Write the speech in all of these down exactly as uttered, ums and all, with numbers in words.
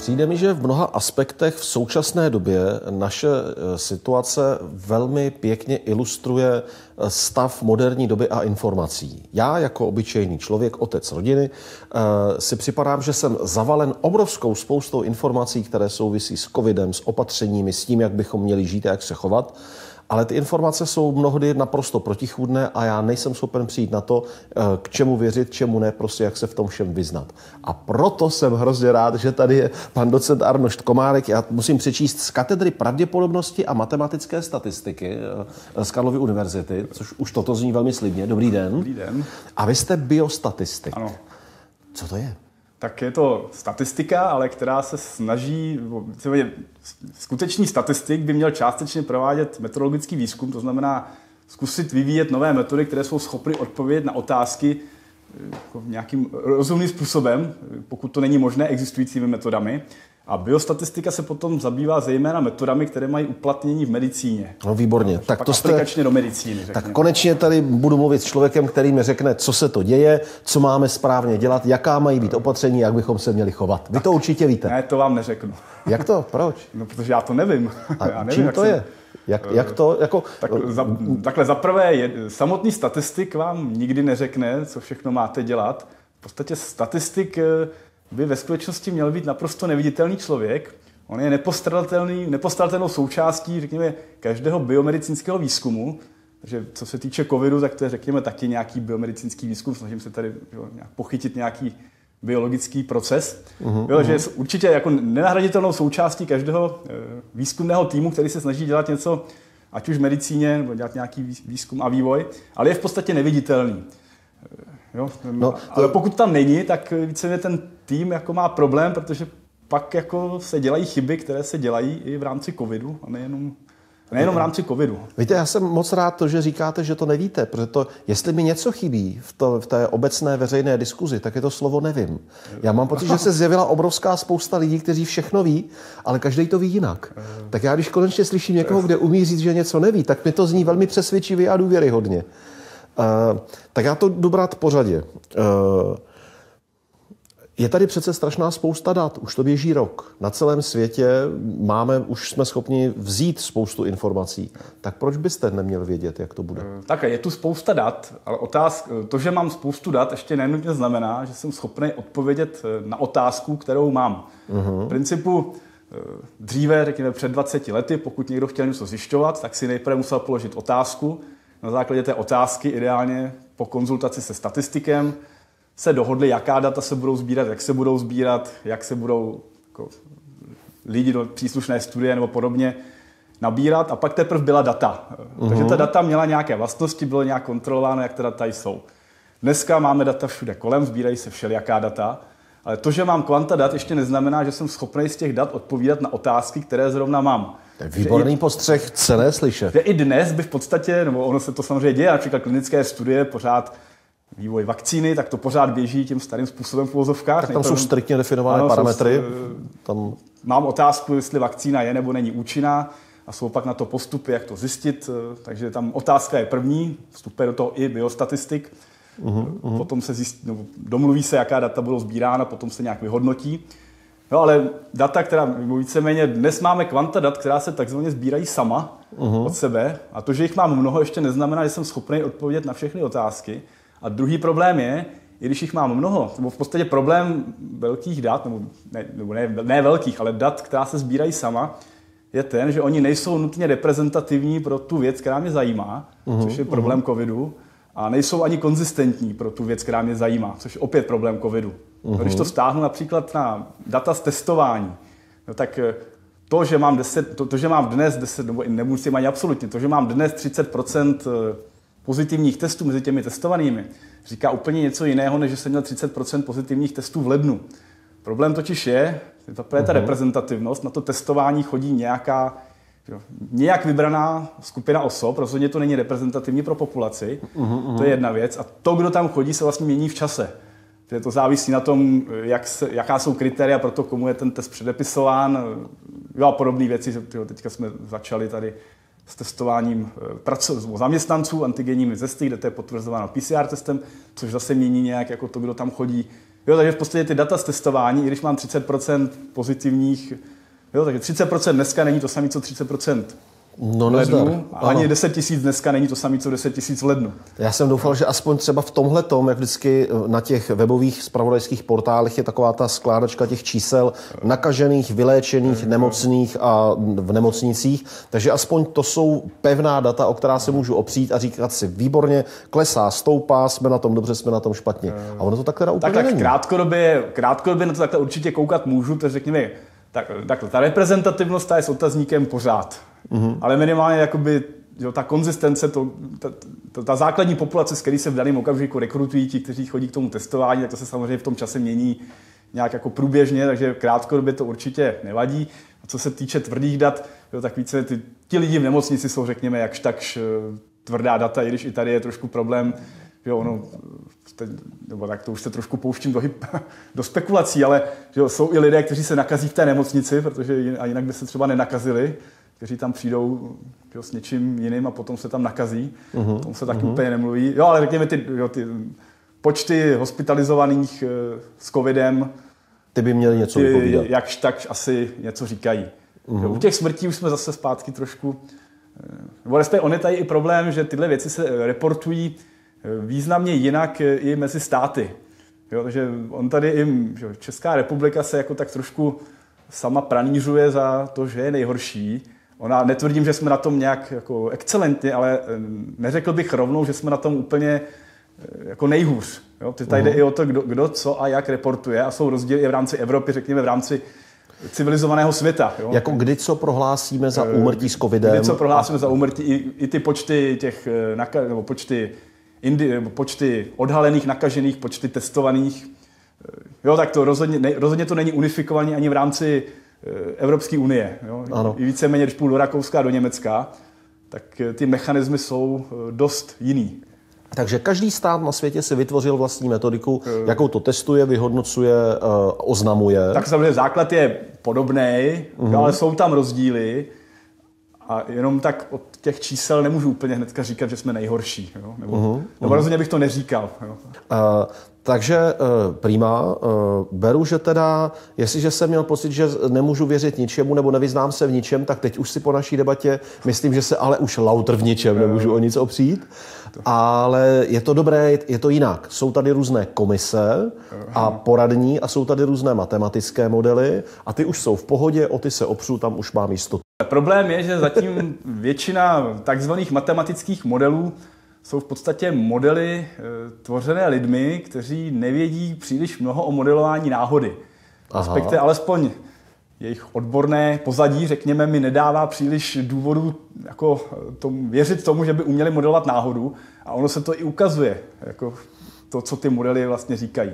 Přijde mi, že v mnoha aspektech v současné době naše situace velmi pěkně ilustruje stav moderní doby a informací. Já jako obyčejný člověk, otec rodiny, si připadám, že jsem zavalen obrovskou spoustou informací, které souvisí s covidem, s opatřeními, s tím, jak bychom měli žít a jak se chovat. Ale ty informace jsou mnohdy naprosto protichůdné a já nejsem schopen přijít na to, k čemu věřit, čemu ne, prostě jak se v tom všem vyznat. A proto jsem hrozně rád, že tady je pan docent Arnošt Komárek. Já musím přečíst z katedry pravděpodobnosti a matematické statistiky z Karlovy univerzity, což už toto zní velmi slibně. Dobrý den. Dobrý den. A vy jste biostatistik. Ano. Co to je? Tak je to statistika, ale která se snaží, skutečný statistik by měl částečně provádět meteorologický výzkum, to znamená zkusit vyvíjet nové metody, které jsou schopny odpovědět na otázky jako nějakým rozumným způsobem, pokud to není možné existujícími metodami. A biostatistika se potom zabývá zejména metodami, které mají uplatnění v medicíně. No výborně. No, tak to jste, aplikačně do medicíny. Řekněme. Tak konečně tady budu mluvit s člověkem, který mi řekne, co se to děje, co máme správně dělat, jaká mají být opatření, jak bychom se měli chovat. Vy to určitě víte. Ne, to vám neřeknu. Jak to? Proč? No, protože já to nevím. A já nevím, čím jak to jsem... je? Jak, jak to, jako... Tak, za, takhle zaprvé, je, samotný statistik vám nikdy neřekne, co všechno máte dělat. V podstatě statistik by ve skutečnosti měl být naprosto neviditelný člověk. On je nepostradatelný, nepostradatelnou součástí, řekněme, každého biomedicínského výzkumu. Takže co se týče covidu, tak to je, řekněme, taky nějaký biomedicínský výzkum. Snažím se tady jo, nějak pochytit nějaký biologický proces. Uh-huh, jo, uh-huh. Že je určitě jako nenahraditelnou součástí každého výzkumného týmu, který se snaží dělat něco, ať už v medicíně, nebo dělat nějaký výzkum a vývoj, ale je v podstatě neviditelný. Jo? No, to... Ale pokud tam není, tak víceméně ten tým jako má problém, protože pak jako se dělají chyby, které se dělají i v rámci covidu a nejenom, nejenom v rámci covidu. Víte, já jsem moc rád to, že říkáte, že to nevíte, protože to, jestli mi něco chybí v, to, v té obecné veřejné diskuzi, tak je to slovo nevím. Já mám pocit, že se zjevila obrovská spousta lidí, kteří všechno ví, ale každý to ví jinak. Tak já, když konečně slyším někoho, kde umí říct, že něco neví, tak mi to zní velmi přesvědčivě a důvěryhodně. Uh, tak já to jdu brát po řadě. Uh, Je tady přece strašná spousta dat, už to běží rok. Na celém světě máme, už jsme schopni vzít spoustu informací. Tak proč byste neměl vědět, jak to bude? Tak je tu spousta dat, ale otázka, to, že mám spoustu dat, ještě nenutně znamená, že jsem schopný odpovědět na otázku, kterou mám. Uh-huh. V principu dříve, řekněme před dvaceti lety, pokud někdo chtěl něco zjišťovat, tak si nejprve musel položit otázku. Na základě té otázky, ideálně po konzultaci se statistikem, se dohodli, jaká data se budou sbírat, jak se budou sbírat, jak se budou jako, lidi do příslušné studie nebo podobně nabírat a pak teprve byla data. Uh-huh. Takže ta data měla nějaké vlastnosti, bylo nějak kontrolováno, jak ta data jsou. Dneska máme data všude kolem, sbírají se všelijaká data, ale to, že mám kvanta dat, ještě neznamená, že jsem schopný z těch dat odpovídat na otázky, které zrovna mám. To je výborný postřeh, cené slyšet. Že i dnes by v podstatě, nebo ono se to samozřejmě děje, například klinické studie, pořád vývoj vakcíny, tak to pořád běží tím starým způsobem v uvozovkách. Tak tam jsou striktně definované ano, parametry. Jsou, tam... Mám otázku, jestli vakcína je nebo není účinná a jsou pak na to postupy, jak to zjistit. Takže tam otázka je první, vstupuje do toho i biostatistik. Uhum, uhum. Potom se zjistí, no, domluví se, jaká data budou sbírána, potom se nějak vyhodnotí. No, ale data, která víceméně, dnes máme kvanta dat, která se takzvaně sbírají sama uhum. od sebe. A to, že jich mám mnoho, ještě neznamená, že jsem schopný odpovědět na všechny otázky. A druhý problém je, i když jich mám mnoho, nebo v podstatě problém velkých dat, nebo, ne, nebo ne, ne velkých, ale dat, která se sbírají sama, je ten, že oni nejsou nutně reprezentativní pro tu věc, která mě zajímá, uhum, což je problém uhum. covidu, a nejsou ani konzistentní pro tu věc, která mě zajímá, což je opět problém covidu. Uhum. Když to vztáhnu například na data z testování, no tak to, že mám, deset, to, to, že mám dnes deset, nebo nemusím ani absolutně, to, že mám dnes třicet procent pozitivních testů mezi těmi testovanými, říká úplně něco jiného, než že jsem měl třicet procent pozitivních testů v lednu. Problém totiž je, je to ta reprezentativnost, na to testování chodí nějaká, jo, nějak vybraná skupina osob, rozhodně to není reprezentativní pro populaci, uhum. To je jedna věc. A to, kdo tam chodí, se vlastně mění v čase. To závisí na tom, jak se, jaká jsou kritéria pro to, komu je ten test předepisován, jo, a podobné věci. Jo, teďka jsme začali tady s testováním praco- zaměstnanců antigenními testy, kde to je potvrzováno P C R testem, což zase mění nějak jako to, kdo tam chodí. Jo, takže v podstatě ty data z testování, i když mám třicet procent pozitivních, jo, takže třicet procent dneska není to samé, co třicet procent No, v lednu, ani deset tisíc dneska není to samé, co deset tisíc v lednu. Já jsem doufal, že aspoň třeba v tomhletom, jak vždycky na těch webových zpravodajských portálech je taková ta skládačka těch čísel nakažených, vyléčených, nemocných a v nemocnicích, takže aspoň to jsou pevná data, o která se můžu opřít a říkat si výborně, klesá, stoupá, jsme na tom dobře, jsme na tom špatně. A ono to tak teda úplně tak, není. Tak krátkodobě, krátkodobě na to takhle určitě koukat můžu, protože řekněme, tak, takhle, ta reprezentativnost ta je s otazníkem pořád. Mm-hmm. Ale minimálně jakoby, jo, ta konzistence, to, ta, ta, ta základní populace, s který se v daném okamžiku rekrutují ti, kteří chodí k tomu testování, tak to se samozřejmě v tom čase mění nějak jako průběžně, takže krátkodobě to určitě nevadí. A co se týče tvrdých dat, jo, tak více ty, ti lidi v nemocnici jsou, řekněme, jakž takž tvrdá data, i když i tady je trošku problém, že ono, nebo tak to už se trošku pouštím do, hyp, do spekulací, ale že jo, jsou i lidé, kteří se nakazí v té nemocnici, protože a jinak by se třeba nenakazili, kteří tam přijdou jo, s něčím jiným a potom se tam nakazí. Uh-huh. O tom se taky uh-huh. úplně nemluví. Jo, ale řekněme ty, jo, ty počty hospitalizovaných s covidem, ty by měly něco vypovídat. Jakž tak asi něco říkají. Uh-huh. Jo, u těch smrtí už jsme zase zpátky trošku... Nebo respektive on je tady i problém, že tyhle věci se reportují významně jinak i mezi státy. Jo, takže on tady i, že Česká republika se jako tak trošku sama pranířuje za to, že je nejhorší. Ona, netvrdím, že jsme na tom nějak jako excelentně, ale neřekl bych rovnou, že jsme na tom úplně jako nejhůř. Jo? Tady jde uh-huh. i o to, kdo, kdo co a jak reportuje a jsou rozdíly i v rámci Evropy, řekněme v rámci civilizovaného světa. Jo? Jako kdy co prohlásíme za úmrtí s covidem? Kdy co prohlásíme a... za úmrtí, i, i ty počty těch, nebo počty, indi, nebo počty odhalených, nakažených, počty testovaných. Jo, tak to rozhodně, ne, rozhodně to není unifikovaný ani v rámci Evropské unie. Jo? Ano. I víceméně, když půjdu do Rakouska a do Německa, tak ty mechanismy jsou dost jiný. Takže každý stát na světě si vytvořil vlastní metodiku, jakou to testuje, vyhodnocuje, oznamuje. Tak samozřejmě základ je podobný, uh-huh. ale jsou tam rozdíly a jenom tak od těch čísel nemůžu úplně hnedka říkat, že jsme nejhorší. Jo? Nebo, uh-huh. nebo rozhodně bych to neříkal. Jo? Uh, takže uh, prima, uh, beru, že teda, jestliže jsem měl pocit, že nemůžu věřit ničemu nebo nevyznám se v ničem, tak teď už si po naší debatě myslím, že se ale už lautr v ničem nemůžu o nic opřít. Ale je to dobré, je to jinak. Jsou tady různé komise a poradní a jsou tady různé matematické modely a ty už jsou v pohodě, o ty se opřu, tam už mám jistotu. Problém je, že zatím většina takzvaných matematických modelů jsou v podstatě modely tvořené lidmi, kteří nevědí příliš mnoho o modelování náhody. Respektive alespoň jejich odborné pozadí, řekněme, mi nedává příliš důvodů jako tomu, věřit tomu, že by uměli modelovat náhodu. A ono se to i ukazuje, jako to, co ty modely vlastně říkají.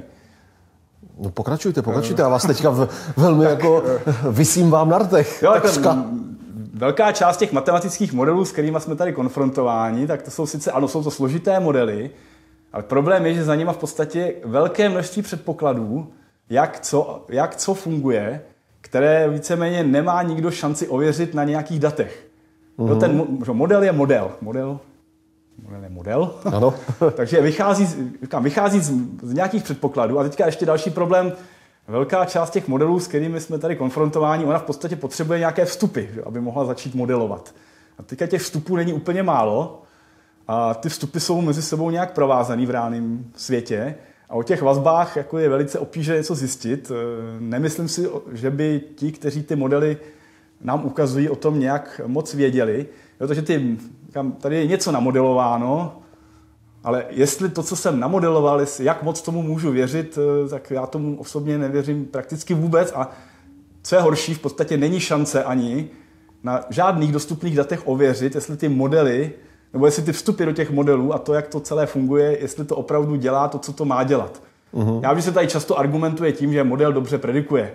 No pokračujte, pokračujte. Já vás teďka v, velmi tak, jako visím vám na rtech. Jo, tak velká část těch matematických modelů, s kterými jsme tady konfrontováni, tak to jsou sice, ano, jsou to složité modely, ale problém je, že za nimi v podstatě velké množství předpokladů, jak co, jak co funguje, které víceméně nemá nikdo šanci ověřit na nějakých datech. Mm-hmm. No, ten model je model. Model, model je model. Ano. Takže vychází, říkám, vychází z, z nějakých předpokladů. A teďka ještě další problém. Velká část těch modelů, s kterými jsme tady konfrontováni, ona v podstatě potřebuje nějaké vstupy, že, aby mohla začít modelovat. A teďka těch vstupů není úplně málo. A ty vstupy jsou mezi sebou nějak provázaný v reálném světě. A o těch vazbách jako je velice obtížné něco zjistit. Nemyslím si, že by ti, kteří ty modely nám ukazují, o tom nějak moc věděli. Protože ty, tady je něco namodelováno, ale jestli to, co jsem namodeloval, jak moc tomu můžu věřit, tak já tomu osobně nevěřím prakticky vůbec. A co je horší, v podstatě není šance ani na žádných dostupných datech ověřit, jestli ty modely, nebo jestli ty vstupy do těch modelů a to, jak to celé funguje, jestli to opravdu dělá to, co to má dělat. Uh-huh. Já vím, že se tady často argumentuje tím, že model dobře predikuje.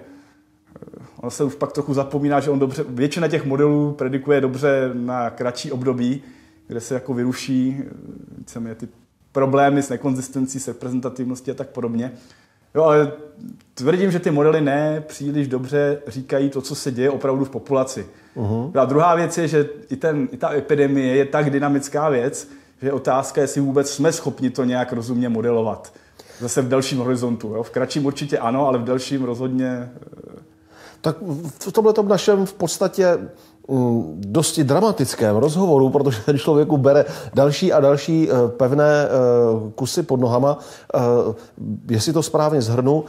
On se už pak trochu zapomíná, že on dobře, většina těch modelů predikuje dobře na kratší období, kde se jako vyruší víceméně ty problémy s nekonzistencí, s reprezentativností a tak podobně. Jo, ale tvrdím, že ty modely ne příliš dobře říkají to, co se děje opravdu v populaci. Uh-huh. A druhá věc je, že i, ten, i ta epidemie je tak dynamická věc, že je otázka, jestli vůbec jsme schopni to nějak rozumně modelovat. zase v delším horizontu. Jo? V kratším určitě ano, ale v delším rozhodně. Tak v tomhletom našem v podstatě dosti dramatickém rozhovoru, protože ten člověku bere další a další pevné kusy pod nohama, jestli to správně shrnu,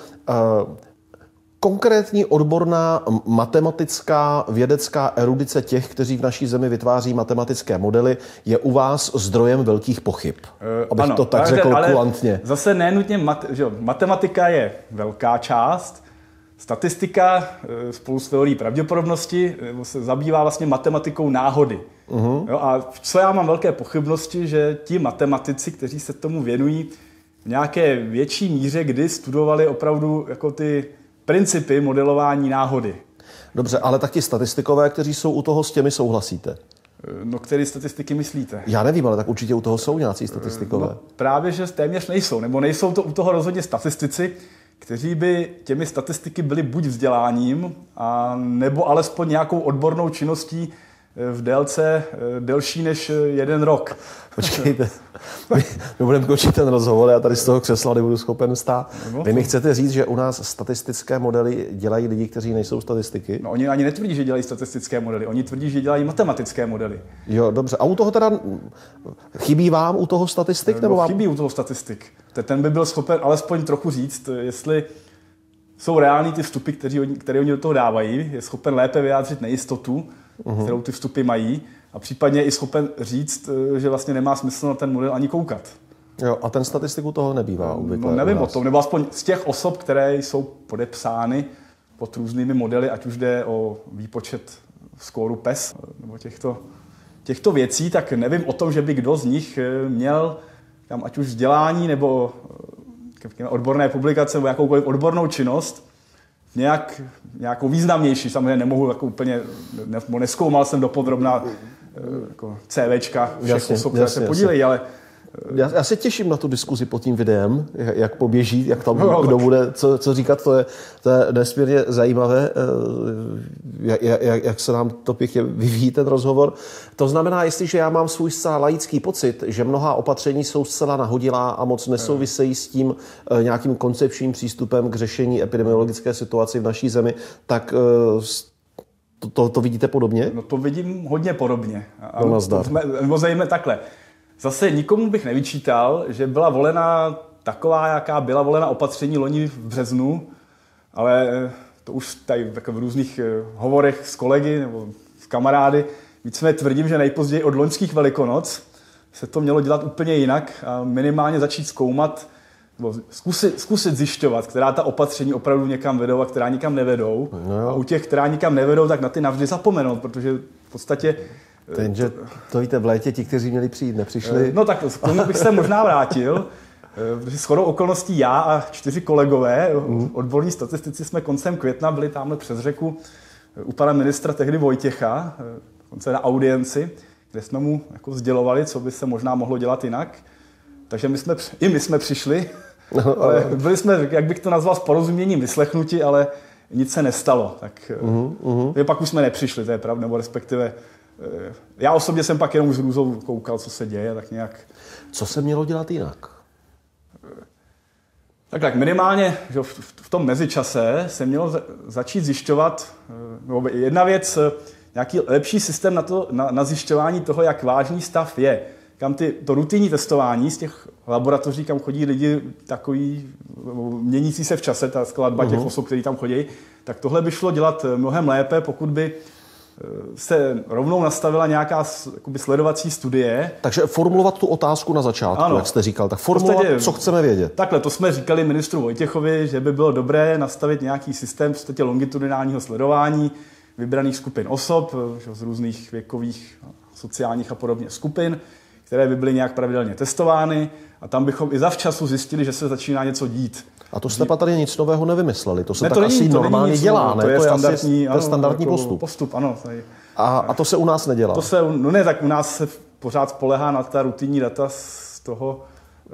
konkrétní odborná matematická vědecká erudice těch, kteří v naší zemi vytváří matematické modely, je u vás zdrojem velkých pochyb. Abych ano, to tak řekl ale kulantně. Zase nenutně, mat, že matematika je velká část, statistika spolu s teorií pravděpodobnosti se zabývá vlastně matematikou náhody. Uh-huh. Jo, a co já mám velké pochybnosti, že ti matematici, kteří se tomu věnují v nějaké větší míře, kdy studovali opravdu jako ty principy modelování náhody. Dobře, ale tak ti statistikové, kteří jsou u toho, s těmi souhlasíte? No, které statistiky myslíte? Já nevím, ale tak určitě u toho jsou nějací statistikové. No, právě, že téměř nejsou, nebo nejsou to u toho rozhodně statistici, kteří by těmi statistiky byli buď vzděláním, a nebo alespoň nějakou odbornou činností v délce delší než jeden rok. Počkejte, my, my budeme končit ten rozhovor, já tady z toho křesla nebudu schopen stát. Vy mi chcete říct, že u nás statistické modely dělají lidi, kteří nejsou statistiky? No, oni ani netvrdí, že dělají statistické modely, oni tvrdí, že dělají matematické modely. Jo, dobře. A u toho teda chybí vám u toho statistik? Nebo no, vám... Chybí u toho statistik. Ten by byl schopen alespoň trochu říct, jestli jsou reální ty vstupy, které oni, které oni do toho dávají, je schopen lépe vyjádřit nejistotu, uh-huh. kterou ty vstupy mají, a případně je i schopen říct, že vlastně nemá smysl na ten model ani koukat. Jo, a ten statistiku toho nebývá obvykle. No, nevím o tom, nebo aspoň z těch osob, které jsou podepsány pod různými modely, ať už jde o výpočet skóru P E S nebo těchto, těchto věcí, tak nevím o tom, že by kdo z nich měl tam ať už vzdělání nebo odborné publikace nebo jakoukoliv odbornou činnost, nějak, nějakou významnější. Samozřejmě nemohu jako úplně, ne, nezkoumal jsem dopodrobna jako CVčka všech jasně, osob, které se podílejí, ale Já, já se těším na tu diskuzi pod tím videem, jak poběží, jak tam no, kdo bude, co, co říkat, to je, to je nesmírně zajímavé, jak, jak, jak se nám to pěkně vyvíjí ten rozhovor. To znamená, jestliže já mám svůj zcela laický pocit, že mnohá opatření jsou zcela nahodilá a moc nesouvisejí s tím nějakým koncepčním přístupem k řešení epidemiologické situace v naší zemi, tak to, to, to vidíte podobně? No to vidím hodně podobně. No, nazdar. Nebo zajímavé takhle. Zase nikomu bych nevyčítal, že byla volena taková, jaká byla volena opatření loni v březnu, ale to už tady v různých hovorech s kolegy nebo s kamarády víceméně tvrdím, že nejpozději od loňských Velikonoc se to mělo dělat úplně jinak a minimálně začít zkoumat, nebo zkusit, zkusit zjišťovat, která ta opatření opravdu někam vedou a která nikam nevedou. No a u těch, která nikam nevedou, tak na ty navždy zapomenout, protože v podstatě Tenže to víte, v létě ti, kteří měli přijít, nepřišli. No tak k tomu bych se možná vrátil, protože shodou okolností já a čtyři kolegové, mm. odborní statistici, jsme koncem května byli tamhle přes řeku u pana ministra tehdy Vojtěcha, konce na audienci, kde jsme mu jako sdělovali, co by se možná mohlo dělat jinak. Takže my jsme, i my jsme přišli, no, ale byli jsme, jak bych to nazval, s porozuměním vyslechnuti, ale nic se nestalo. Tak mm, mm. pak už jsme nepřišli, to je pravda, nebo respektive já osobně jsem pak jenom s hrůzou koukal, co se děje, tak nějak. Co se mělo dělat jinak? Tak, tak minimálně že v tom mezičase se mělo začít zjišťovat, no, jedna věc, nějaký lepší systém na, to, na, na zjišťování toho, jak vážný stav je. Kam ty, to rutinní testování z těch laboratoří, kam chodí lidi takový, měnící se v čase, ta skladba uh-huh. těch osob, kteří tam chodí, tak tohle by šlo dělat mnohem lépe, pokud by se rovnou nastavila nějaká jakoby, sledovací studie. Takže formulovat tu otázku na začátku, ano. jak jste říkal, tak formulovat, podstatě, co chceme vědět. Takhle, to jsme říkali ministru Vojtěchovi, že by bylo dobré nastavit nějaký systém v podstatě longitudinálního sledování vybraných skupin osob z různých věkových, sociálních a podobně skupin, které by byly nějak pravidelně testovány a tam bychom i zavčasu zjistili, že se začíná něco dít. A to jste tady nic nového nevymysleli, to se ne, to tak není, asi to normálně dělá, ne? To je, to je standardní, asi, ano, to je standardní jako postup. postup ano. A, a to se u nás nedělá? To se, no ne, tak u nás se pořád spolehá na ta rutinní data z toho,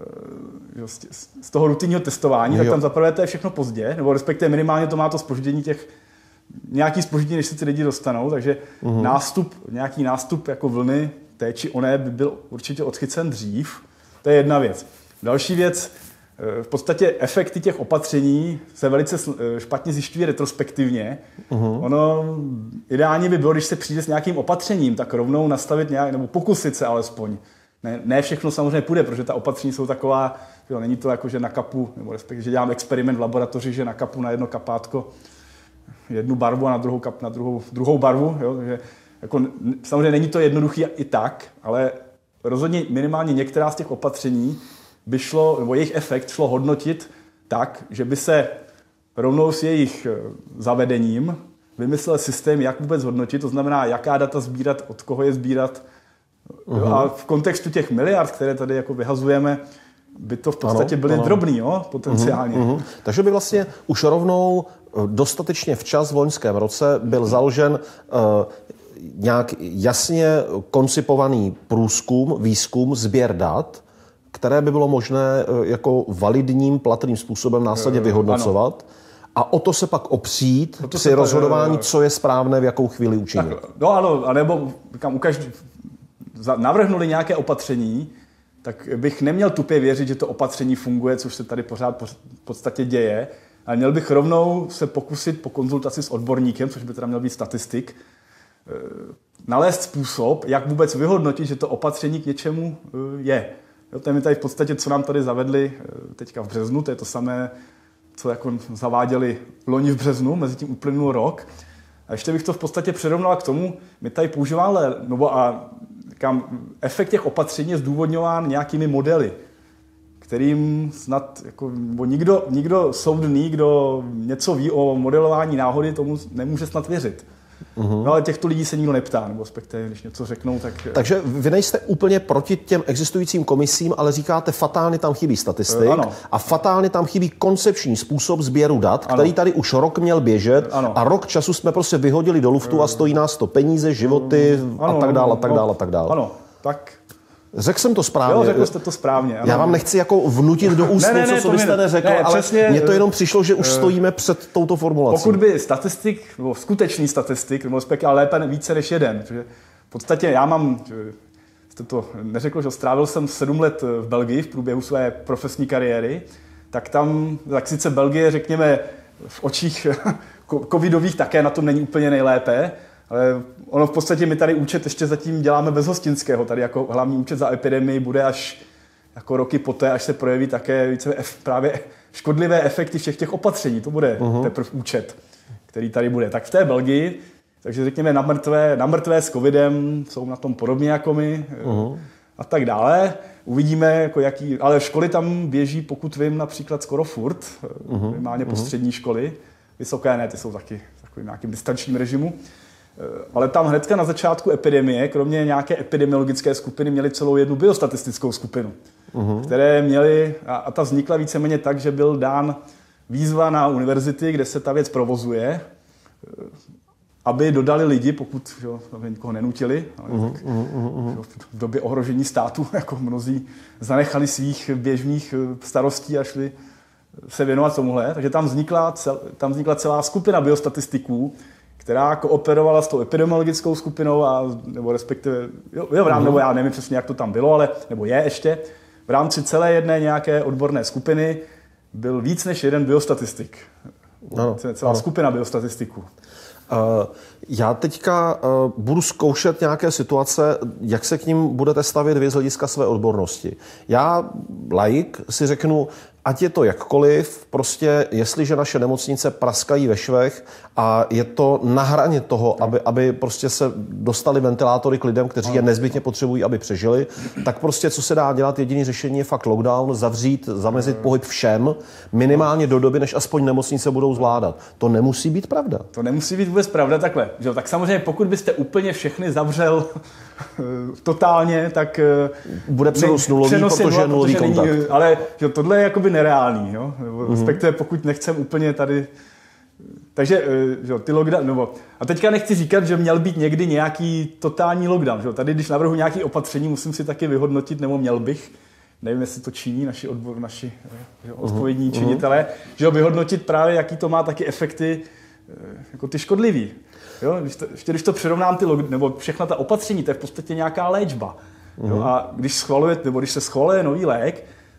z toho rutinního testování, jo. Tak tam zaprvé to je všechno pozdě, nebo respektive minimálně to má to zpoždění těch, nějaký zpoždění, než se ty lidi dostanou, takže uhum. nástup, nějaký nástup jako vlny té či oné by byl určitě odchycen dřív. To je jedna věc. Další věc, v podstatě efekty těch opatření se velice špatně zjišťují retrospektivně. Uh-huh. Ono ideálně by bylo, když se přijde s nějakým opatřením, tak rovnou nastavit nějak, nebo pokusit se alespoň. Ne, ne všechno samozřejmě půjde, protože ta opatření jsou taková, jo, není to jako, že na kapu, nebo respektive, že dělám experiment v laboratoři, že na kapu na jedno kapátko jednu barvu a na druhou kap na druhou, druhou barvu. Jo, takže jako, samozřejmě není to jednoduchý i tak, ale rozhodně minimálně některá z těch opatření by šlo, nebo jejich efekt šlo hodnotit tak, že by se rovnou s jejich zavedením vymyslel systém, jak vůbec hodnotit, to znamená, jaká data sbírat, od koho je sbírat. Uh-huh. A v kontextu těch miliard, které tady jako vyhazujeme, by to v podstatě ano, byly ano. drobný, jo, potenciálně. Uh-huh, uh-huh. Takže by vlastně už rovnou dostatečně včas v loňském roce byl založen uh, nějak jasně koncipovaný průzkum, výzkum, sběr dat, které by bylo možné jako validním, platným způsobem následně vyhodnocovat. Ano. A o to se pak opřít při se rozhodování, pak, co je správné, v jakou chvíli učinit. Tak, no ano, anebo říkám, u každý, navrhnuli nějaké opatření, tak bych neměl tupě věřit, že to opatření funguje, což se tady pořád v podstatě děje. Ale měl bych rovnou se pokusit po konzultaci s odborníkem, což by teda měl být statistik, nalézt způsob, jak vůbec vyhodnotit, že to opatření k něčemu je. Jo, to je mi tady v podstatě, co nám tady zavedli teďka v březnu, to je to samé, co jako zaváděli loni v březnu, mezi tím uplynul rok. A ještě bych to v podstatě přirovnal k tomu, my tady používáme, nebo a říkám, efekt těch opatření je zdůvodňován nějakými modely, kterým snad jako, bo nikdo, nikdo soudný, kdo něco ví o modelování náhody, tomu nemůže snad věřit. Uhum. No ale těchto lidí se nikdo neptá, nebo respektive, když něco řeknou, tak... Takže vy nejste úplně proti těm existujícím komisím, ale říkáte, fatálně tam chybí statistik uh, a fatálně tam chybí koncepční způsob sběru dat, ano. který tady už rok měl běžet ano. a rok času jsme prostě vyhodili do luftu uh, a stojí nás to peníze, životy uh, ano, a tak dále, a tak dále, a tak dále. Ano, tak... Řekl jsem to správně. Jo, řekl jste to správně. Ano. Já vám nechci jako vnutit do úst ne, ne, něco, co byste neřekl, ne, ale přesně, mně to jenom přišlo, že už uh, stojíme před touto formulací. Pokud by statistik, nebo skutečný statistik, nebo respektive ale lépe více než jeden, protože v podstatě já mám, jste to neřekl, že strávil jsem sedm let v Belgii v průběhu své profesní kariéry, tak tam, tak sice Belgie, řekněme, v očích covidových také na tom není úplně nejlépe, ale ono v podstatě my tady účet ještě zatím děláme bez hostinského. Tady jako hlavní účet za epidemii bude až jako roky poté, až se projeví také více právě škodlivé efekty všech těch opatření. To bude uh-huh. teprve účet, který tady bude. Tak v té Belgii, takže řekněme na mrtvé, na mrtvé s covidem jsou na tom podobně jako my uh-huh. a tak dále. Uvidíme, jako jaký, ale školy tam běží, pokud vím, například skoro furt, uh-huh. minimálně uh-huh. postřední školy. Vysoké ne, ty jsou taky v takovým nějakým distančním režimu. Ale tam hnedka na začátku epidemie, kromě nějaké epidemiologické skupiny, měli celou jednu biostatistickou skupinu, uh-huh. které měly, a, a ta vznikla víceméně tak, že byl dán výzva na univerzity, kde se ta věc provozuje, aby dodali lidi, pokud jo, nikoho nenutili, ale uh-huh. tak, jo, v době ohrožení státu, jako mnozí zanechali svých běžných starostí a šli se věnovat tomuhle. Takže tam vznikla, cel, tam vznikla celá skupina biostatistiků, která kooperovala s tou epidemiologickou skupinou, a, nebo respektive, jo, jo, v rámci, nebo já nevím přesně, jak to tam bylo, ale, nebo je ještě, v rámci celé jedné nějaké odborné skupiny byl víc než jeden biostatistik. No, celá ano. skupina biostatistiků. Uh, já teďka uh, budu zkoušet nějaké situace, jak se k ním budete stavět vy z hlediska své odbornosti. Já, laik, si řeknu, ať je to jakkoliv, prostě jestliže naše nemocnice praskají ve švech a je to na hraně toho, aby, aby prostě se dostali ventilátory k lidem, kteří je nezbytně potřebují, aby přežili, tak prostě co se dá dělat, jediný řešení je fakt lockdown, zavřít, zamezit pohyb všem, minimálně do doby, než aspoň nemocnice budou zvládat. To nemusí být pravda. To nemusí být vůbec pravda takhle. Že? Tak samozřejmě pokud byste úplně všechny zavřel totálně, tak bude přenos nulový, protože je nulový kontakt. Není, ale že tohle je jakoby nereálný, jo? Mm-hmm. Respektive pokud nechcem úplně tady... Takže že, ty lockdown... Nebo, a teďka nechci říkat, že měl být někdy nějaký totální lockdown. Že? Tady, když navrhu nějaké opatření, musím si taky vyhodnotit, nebo měl bych, nevím, jestli to činí naši, odbor, naši že, odpovědní mm-hmm. činitelé, že ho vyhodnotit právě, jaký to má taky efekty, jako ty škodlivý. Jo? Když, to, ještě když to přirovnám, ty lockdown, nebo všechna ta opatření, to je v podstatě nějaká léčba. Mm-hmm. Jo? A když schvaluje, nebo když se schvaluje nový lék,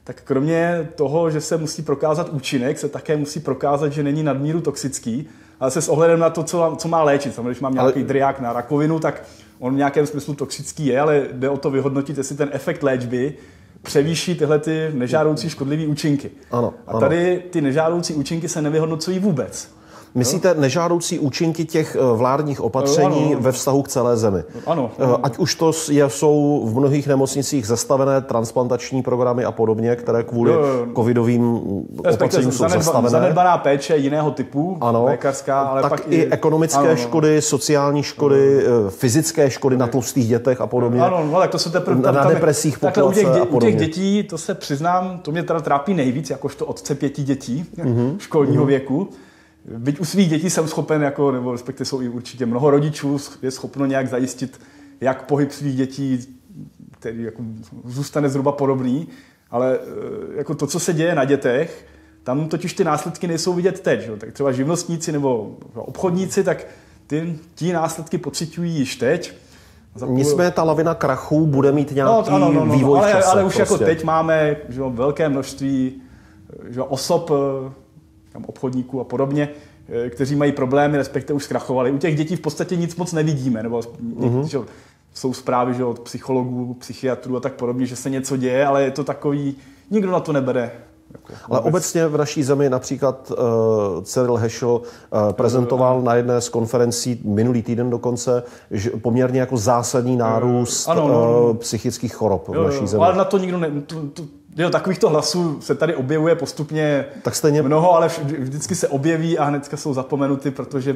tak kromě toho, že se musí prokázat účinek, se také musí prokázat, že není nadmíru toxický, ale se s ohledem na to, co, co má léčit. Samozřejmě, když mám nějaký ale... driák na rakovinu, tak on v nějakém smyslu toxický je, ale jde o to vyhodnotit, jestli ten efekt léčby převýší tyhle ty nežádoucí škodlivé účinky. Ano, a tady ty nežádoucí účinky se nevyhodnocují vůbec. Myslíte nežádoucí účinky těch vládních opatření ano, ve vztahu k celé zemi? Ano. ano. Ať už to je, jsou v mnohých nemocnicích zastavené transplantační programy a podobně, které kvůli covidovým opatřením jsou zastavené. Zanedbaná péče jiného typu, ano, lékařská, ale tak pak i ekonomické ano, škody, sociální škody, ano, fyzické škody na tlustých dětech a podobně. Ano, no, tak to se teprve tam, na depresích populace u těch, dě, a podobně. U těch dětí, to se přiznám, to mě teda trápí nejvíc, jakožto otce pěti dětí mm-hmm. školního mm-hmm. věku. Byť u svých dětí jsem schopen, jako, nebo respektive jsou i určitě mnoho rodičů, je schopno nějak zajistit, jak pohyb svých dětí, který jako zůstane zhruba podobný, ale jako to, co se děje na dětech, tam totiž ty následky nejsou vidět teď. Že? Tak třeba živnostníci nebo obchodníci, tak ty, ty následky pociťují již teď. Nicméně ta lavina krachů bude mít nějaký no, ano, no, no, vývoj ale, v čase. Ale už prostě. jako teď máme že, velké množství že, osob, tam obchodníků a podobně, kteří mají problémy, respektive už zkrachovali. U těch dětí v podstatě nic moc nevidíme, nebo mm-hmm. že, jsou zprávy že, od psychologů, psychiatrů a tak podobně, že se něco děje, ale je to takový, nikdo na to nebere. Jako ale vůbec. Obecně v naší zemi například uh, Cyril Heschel uh, prezentoval uh, na jedné z konferencí minulý týden dokonce, že poměrně jako zásadní nárůst uh, ano, no, no. Uh, psychických chorob jo, v naší zemi. Ale na to nikdo ne... To, to, Jo, takovýchto hlasů se tady objevuje postupně tak stejně... mnoho, ale vždycky se objeví a hnedka jsou zapomenuty, protože,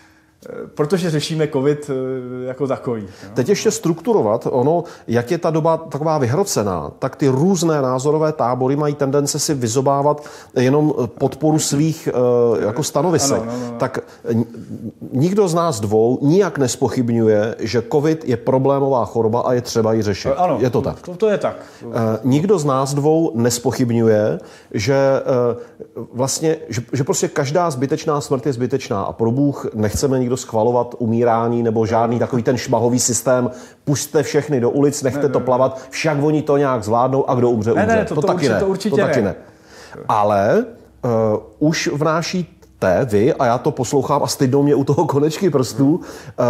protože řešíme covid jako takový. Jo. Teď ještě strukturovat, ono, jak je ta doba taková vyhrocená, tak ty různé názorové tábory mají tendence si vyzobávat jenom podporu svých jako stanovisek. Ano, no, no, no. Tak nikdo z nás dvou nijak nespochybňuje, že covid je problémová choroba a je třeba ji řešit. Ano, je to tak? To, to je tak. Nikdo z nás dvou nespochybňuje, že vlastně, že, že prostě každá zbytečná smrt je zbytečná a pro Bůh nechceme nikdo schvalovat umírání nebo žádný takový ten šmahový systém. Pusťte všechny do ulic, nechte ne, to plavat, však oni to nějak zvládnou a kdo umře, ne, umře. Ne, to, to, to, taky určitě, ne. to určitě to taky ne. ne. Ale uh, už vnáší Te, vy, a já to poslouchám a stydnou mě u toho konečky prstů,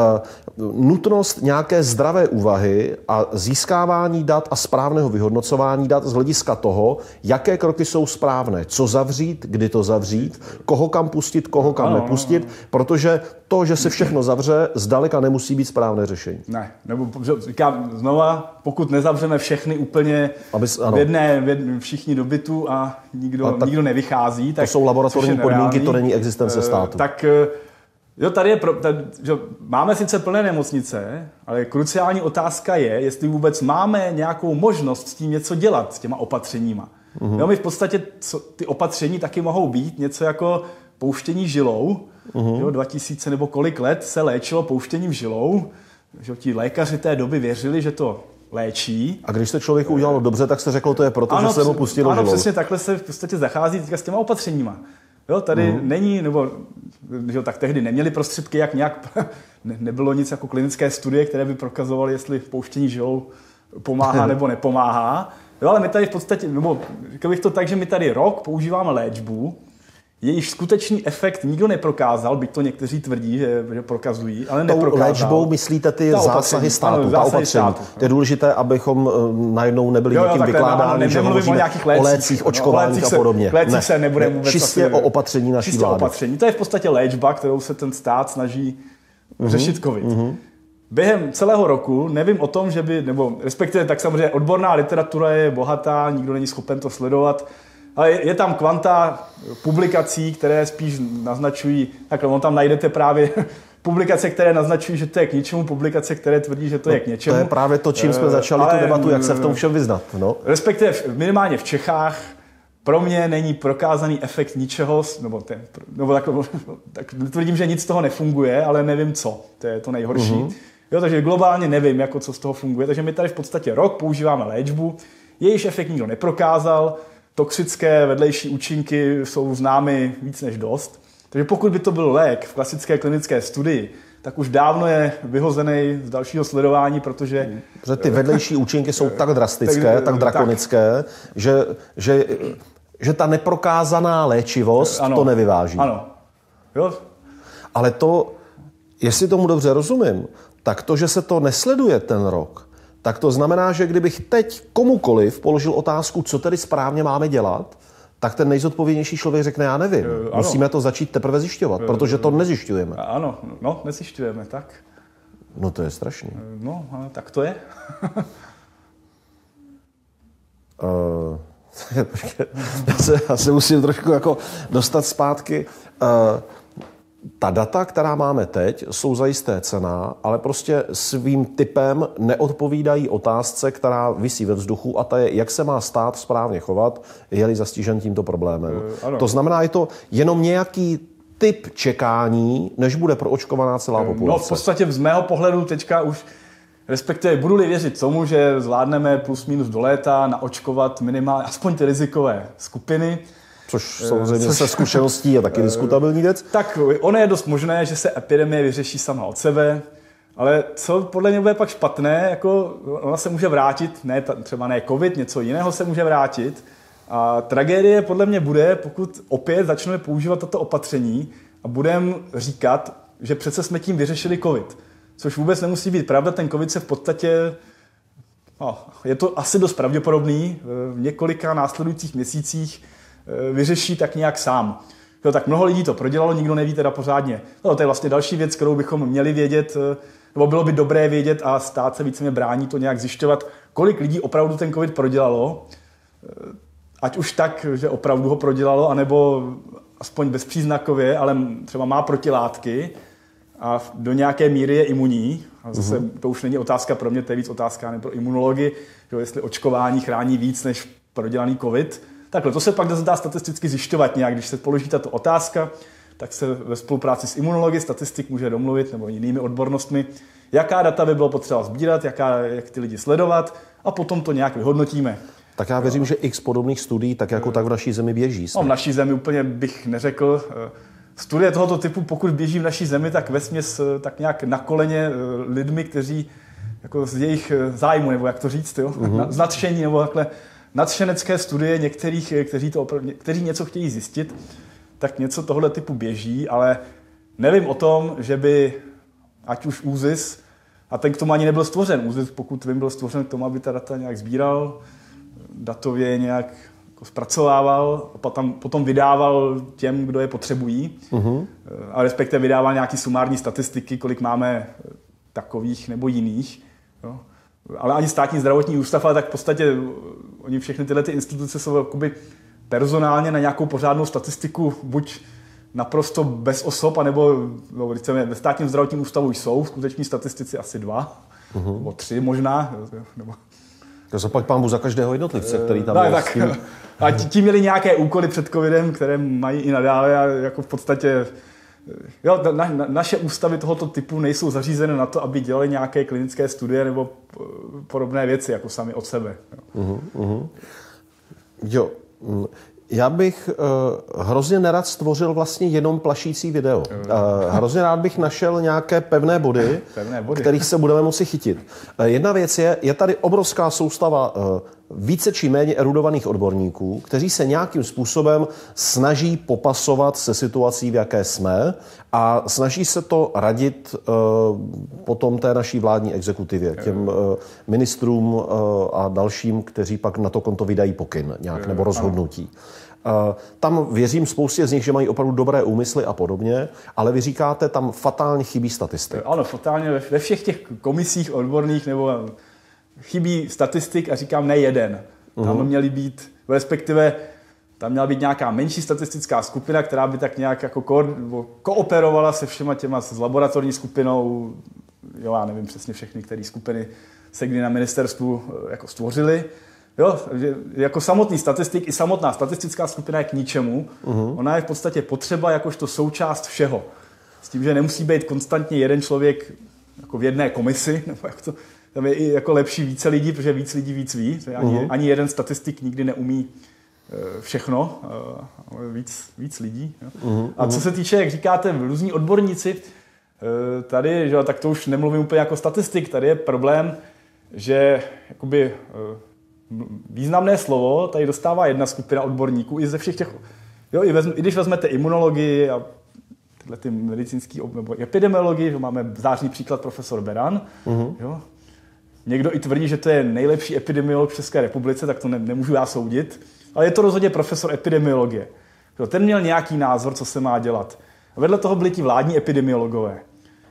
uh, nutnost nějaké zdravé úvahy a získávání dat a správného vyhodnocování dat z hlediska toho, jaké kroky jsou správné, co zavřít, kdy to zavřít, koho kam pustit, koho kam ano, nepustit, ano. Protože to, že se všechno zavře, zdaleka nemusí být správné řešení. Ne, nebo říkám znova, pokud nezavřeme všechny úplně Abys, v jedné, v jedné, všichni do bytu a nikdo, a nikdo nevychází. Tak, to jsou laboratorní podmínky, to není existence státu. Tak jo, tady je pro, tady, že máme sice plné nemocnice, ale kruciální otázka je, jestli vůbec máme nějakou možnost s tím něco dělat, s těma opatřeníma. Mm-hmm. Jo, my v podstatě co, ty opatření taky mohou být něco jako pouštění žilou. Mm-hmm. Jo, dva tisíce nebo kolik let se léčilo pouštěním žilou. Že ti lékaři té doby věřili, že to léčí. A když se člověku udělalo dobře, tak se řeklo, to je proto, ano, že se mu pustilo Ano, žilou. přesně takhle se v podstatě zachází teďka s těma opatřeníma. Jo, tady mm. není, nebo že tak tehdy neměli prostředky, jak nějak, ne, nebylo nic jako klinické studie, které by prokazovaly, jestli pouštění žilou pomáhá nebo nepomáhá. Jo, ale my tady v podstatě, nebo říkal bych to tak, že my tady rok používáme léčbu, jejíž skutečný efekt nikdo neprokázal, byť to někteří tvrdí, že, že prokazují, ale neprokázal. Léčbou myslíte ty ta zásahy státu, ano, ta zásahy opatření. Státu, to je důležité, abychom uh, najednou nebyli jo, jo, někým vykládáni, že hovoříme o nějakých lécích, o lécích, očkování a podobně. Lécích ne, se nebude vůbec čistě asi, o opatření naší čistě vlády. Opatření. To je v podstatě léčba, kterou se ten stát snaží uh-huh, řešit covid. Uh-huh. Během celého roku nevím o tom, že by, nebo respektive tak samozřejmě odborná literatura je bohatá, nikdo není schopen to sledovat, ale je tam kvanta publikací, které spíš naznačují, takhle on tam najdete právě publikace, které naznačují, že to je k ničemu, publikace, které tvrdí, že to je k něčemu. To je právě to, čím jsme začali ale, tu debatu, jak se v tom všem vyznat. No. Respektive minimálně v Čechách pro mě není prokázaný efekt ničeho, nebo, ten, nebo tak, tak tvrdím, že nic z toho nefunguje, ale nevím co, to je to nejhorší. Mm-hmm. Jo, takže globálně nevím, jako co z toho funguje, takže my tady v podstatě rok používáme léčbu, jejíž efekt nikdo neprokázal, toxické vedlejší účinky jsou známy víc než dost. Takže pokud by to byl lék v klasické klinické studii, tak už dávno je vyhozený z dalšího sledování, protože... Protože ty vedlejší účinky jsou tak drastické, tak, tak drakonické, tak. Že, že, že ta neprokázaná léčivost ano, to nevyváží. Ano. Jo. Ale to, jestli tomu dobře rozumím, tak to, že se to nesleduje ten rok, tak to znamená, že kdybych teď komukoliv položil otázku, co tedy správně máme dělat, tak ten nejzodpovědnější člověk řekne, já nevím. Ano. Musíme to začít teprve zjišťovat, protože to nezjišťujeme. Ano, no, nezjišťujeme, tak. No to je strašný. No, ale tak to je. uh, já, se, já se musím trošku jako dostat zpátky. Uh, Ta data, která máme teď, jsou zajisté cenná, ale prostě svým typem neodpovídají otázce, která visí ve vzduchu, a ta je, jak se má stát správně chovat, je-li zastižen tímto problémem. Uh, to znamená, je to jenom nějaký typ čekání, než bude proočkovaná celá populace. No v podstatě z mého pohledu teďka už, respektive budu-li věřit tomu, že zvládneme plus minus do léta naočkovat minimálně aspoň ty rizikové skupiny, Což samozřejmě Což... se zkušeností je taky diskutabilní věc. Tak ono je dost možné, že se epidemie vyřeší sama od sebe, ale co podle mě bude pak špatné, jako ona se může vrátit, ne, třeba ne covid, něco jiného se může vrátit. A tragédie podle mě bude, pokud opět začneme používat tato opatření a budeme říkat, že přece jsme tím vyřešili covid. Což vůbec nemusí být pravda, ten covid se v podstatě, no, je to asi dost pravděpodobný, v několika následujících měsících vyřeší tak nějak sám. Jo, tak mnoho lidí to prodělalo, nikdo neví teda pořádně. No, to je vlastně další věc, kterou bychom měli vědět, nebo bylo by dobré vědět a stát se víceméně brání to nějak zjišťovat, kolik lidí opravdu ten covid prodělalo, ať už tak, že opravdu ho prodělalo, anebo aspoň bezpříznakově, ale třeba má protilátky a do nějaké míry je imunní. A zase mm-hmm. to už není otázka pro mě, to je víc otázka ne pro imunology, že jestli očkování chrání víc než prodělaný covid. Takhle, to se pak dá statisticky zjišťovat nějak. Když se položí tato otázka, tak se ve spolupráci s imunology statistik může domluvit, nebo jinými odbornostmi, jaká data by bylo potřeba sbírat, jaká, jak ty lidi sledovat, a potom to nějak vyhodnotíme. Tak já věřím, že x podobných studií tak jako tak v naší zemi běží. No, v naší zemi úplně bych neřekl. Studie tohoto typu, pokud běží v naší zemi, tak vesměs tak nějak na koleně lidmi, kteří jako z jejich zájmu, nebo jak to říct, jo? Mm-hmm. Z nadšení, nebo takhle nadšenecké studie některých, kteří, to opravdu, kteří něco chtějí zjistit, tak něco tohoto typu běží, ale nevím o tom, že by ať už ÚZIS, a ten k tomu ani nebyl stvořen, ÚZIS, pokud vím, byl stvořen k tomu, aby ta data nějak sbíral, datově nějak jako zpracovával a potom, potom vydával těm, kdo je potřebují, uh-huh. a respektive vydával nějaký sumární statistiky, kolik máme takových nebo jiných. Jo. Ale ani státní zdravotní ústav, ale tak v podstatě oni všechny tyhle ty instituce jsou jakoby personálně na nějakou pořádnou statistiku buď naprosto bez osob, anebo no, ve státním zdravotním ústavu jsou skuteční statistici asi dva, uh-huh. nebo tři možná. Nebo... To zaplať pánbu za každého jednotlivce, který tam no, je. Tak, tím... A ti měli nějaké úkoly před covidem, které mají i nadále a jako v podstatě jo, na, na, naše ústavy tohoto typu nejsou zařízeny na to, aby dělali nějaké klinické studie nebo podobné věci, jako sami od sebe. Jo. Uh-huh, uh-huh. Jo. Já bych uh, hrozně nerad stvořil vlastně jenom plašící video. Uh, hrozně rád bych našel nějaké pevné body, pevné body. kterých se budeme moci chytit. Uh, jedna věc je, je tady obrovská soustava uh, více či méně erudovaných odborníků, kteří se nějakým způsobem snaží popasovat se situací, v jaké jsme, a snaží se to radit uh, potom té naší vládní exekutivě, těm uh, ministrům uh, a dalším, kteří pak na to konto vydají pokyn nějak nebo rozhodnutí. Uh, tam věřím spoustě z nich, že mají opravdu dobré úmysly a podobně, ale vy říkáte, tam fatálně chybí statistik. Ano, fatálně ve všech těch komisích odborných nebo chybí statistik, a říkám ne jeden. Tam uh-huh. měly být, respektive tam měla být nějaká menší statistická skupina, která by tak nějak jako ko- kooperovala se všema těma, s laboratorní skupinou, jo, já nevím přesně všechny, které skupiny se kdy na ministerstvu jako stvořily. Jo, jako samotný statistik i samotná statistická skupina je k ničemu. Uh-huh. Ona je v podstatě potřeba jakožto součást všeho. S tím, že nemusí být konstantně jeden člověk jako v jedné komisi, nebo jak to, tam je i jako lepší více lidí, protože víc lidí víc ví. Ani, uh-huh. ani jeden statistik nikdy neumí všechno, ale víc, víc lidí. Jo. Uh-huh. A co se týče, jak říkáte, různí odborníci, Tady, že, tak to už nemluvím úplně jako statistik, tady je problém, že jakoby, významné slovo tady dostává jedna skupina odborníků i ze všech těch, jo, i, vezm, i když vezmete imunologii a tyhle ty medicínský nebo epidemiologii, že máme zářný příklad profesor Beran, uh-huh. jo. Někdo i tvrdí, že to je nejlepší epidemiolog v České republice, tak to ne, nemůžu já soudit, ale je to rozhodně profesor epidemiologie. Jo, ten měl nějaký názor, co se má dělat. A vedle toho byli ti vládní epidemiologové.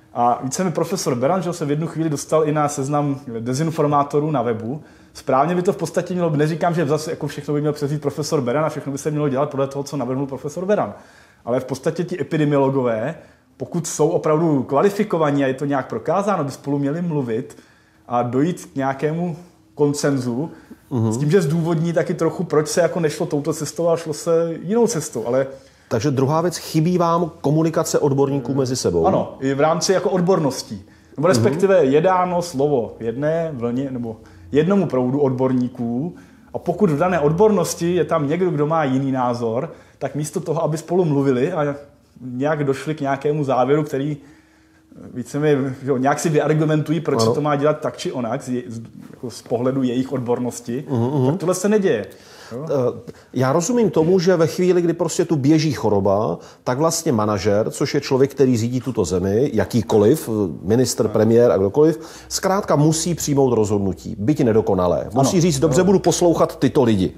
A více mi profesor Beran, že se v jednu chvíli dostal i na seznam dezinformátorů na webu. Správně by to v podstatě mělo, neříkám, že zase jako všechno by měl převzít profesor Beran a všechno by se mělo dělat podle toho, co navrhnul profesor Beran. Ale v podstatě ti epidemiologové, pokud jsou opravdu kvalifikovaní a je to nějak prokázáno, by spolu měli mluvit a dojít k nějakému konsenzu, mm-hmm. s tím, že zdůvodní taky trochu, proč se jako nešlo touto cestou a šlo se jinou cestou. Ale takže druhá věc, chybí vám komunikace odborníků mezi sebou? Ano, i v rámci jako odborností. Nebo respektive je dáno slovo jedné vlně nebo jednomu proudu odborníků a pokud v dané odbornosti je tam někdo, kdo má jiný názor, tak místo toho, aby spolu mluvili a nějak došli k nějakému závěru, který víceméně, nějak si vyargumentují, proč ano. se to má dělat tak či onak z, jako z pohledu jejich odbornosti, uhum. tak tohle se neděje. Jo? Já rozumím tomu, že ve chvíli, kdy prostě tu běží choroba, tak vlastně manažer, což je člověk, který řídí tuto zemi, jakýkoliv, ministr, premiér a kdokoliv, zkrátka musí přijmout rozhodnutí, byť nedokonalé. Musí ano. říct, dobře, budu poslouchat tyto lidi.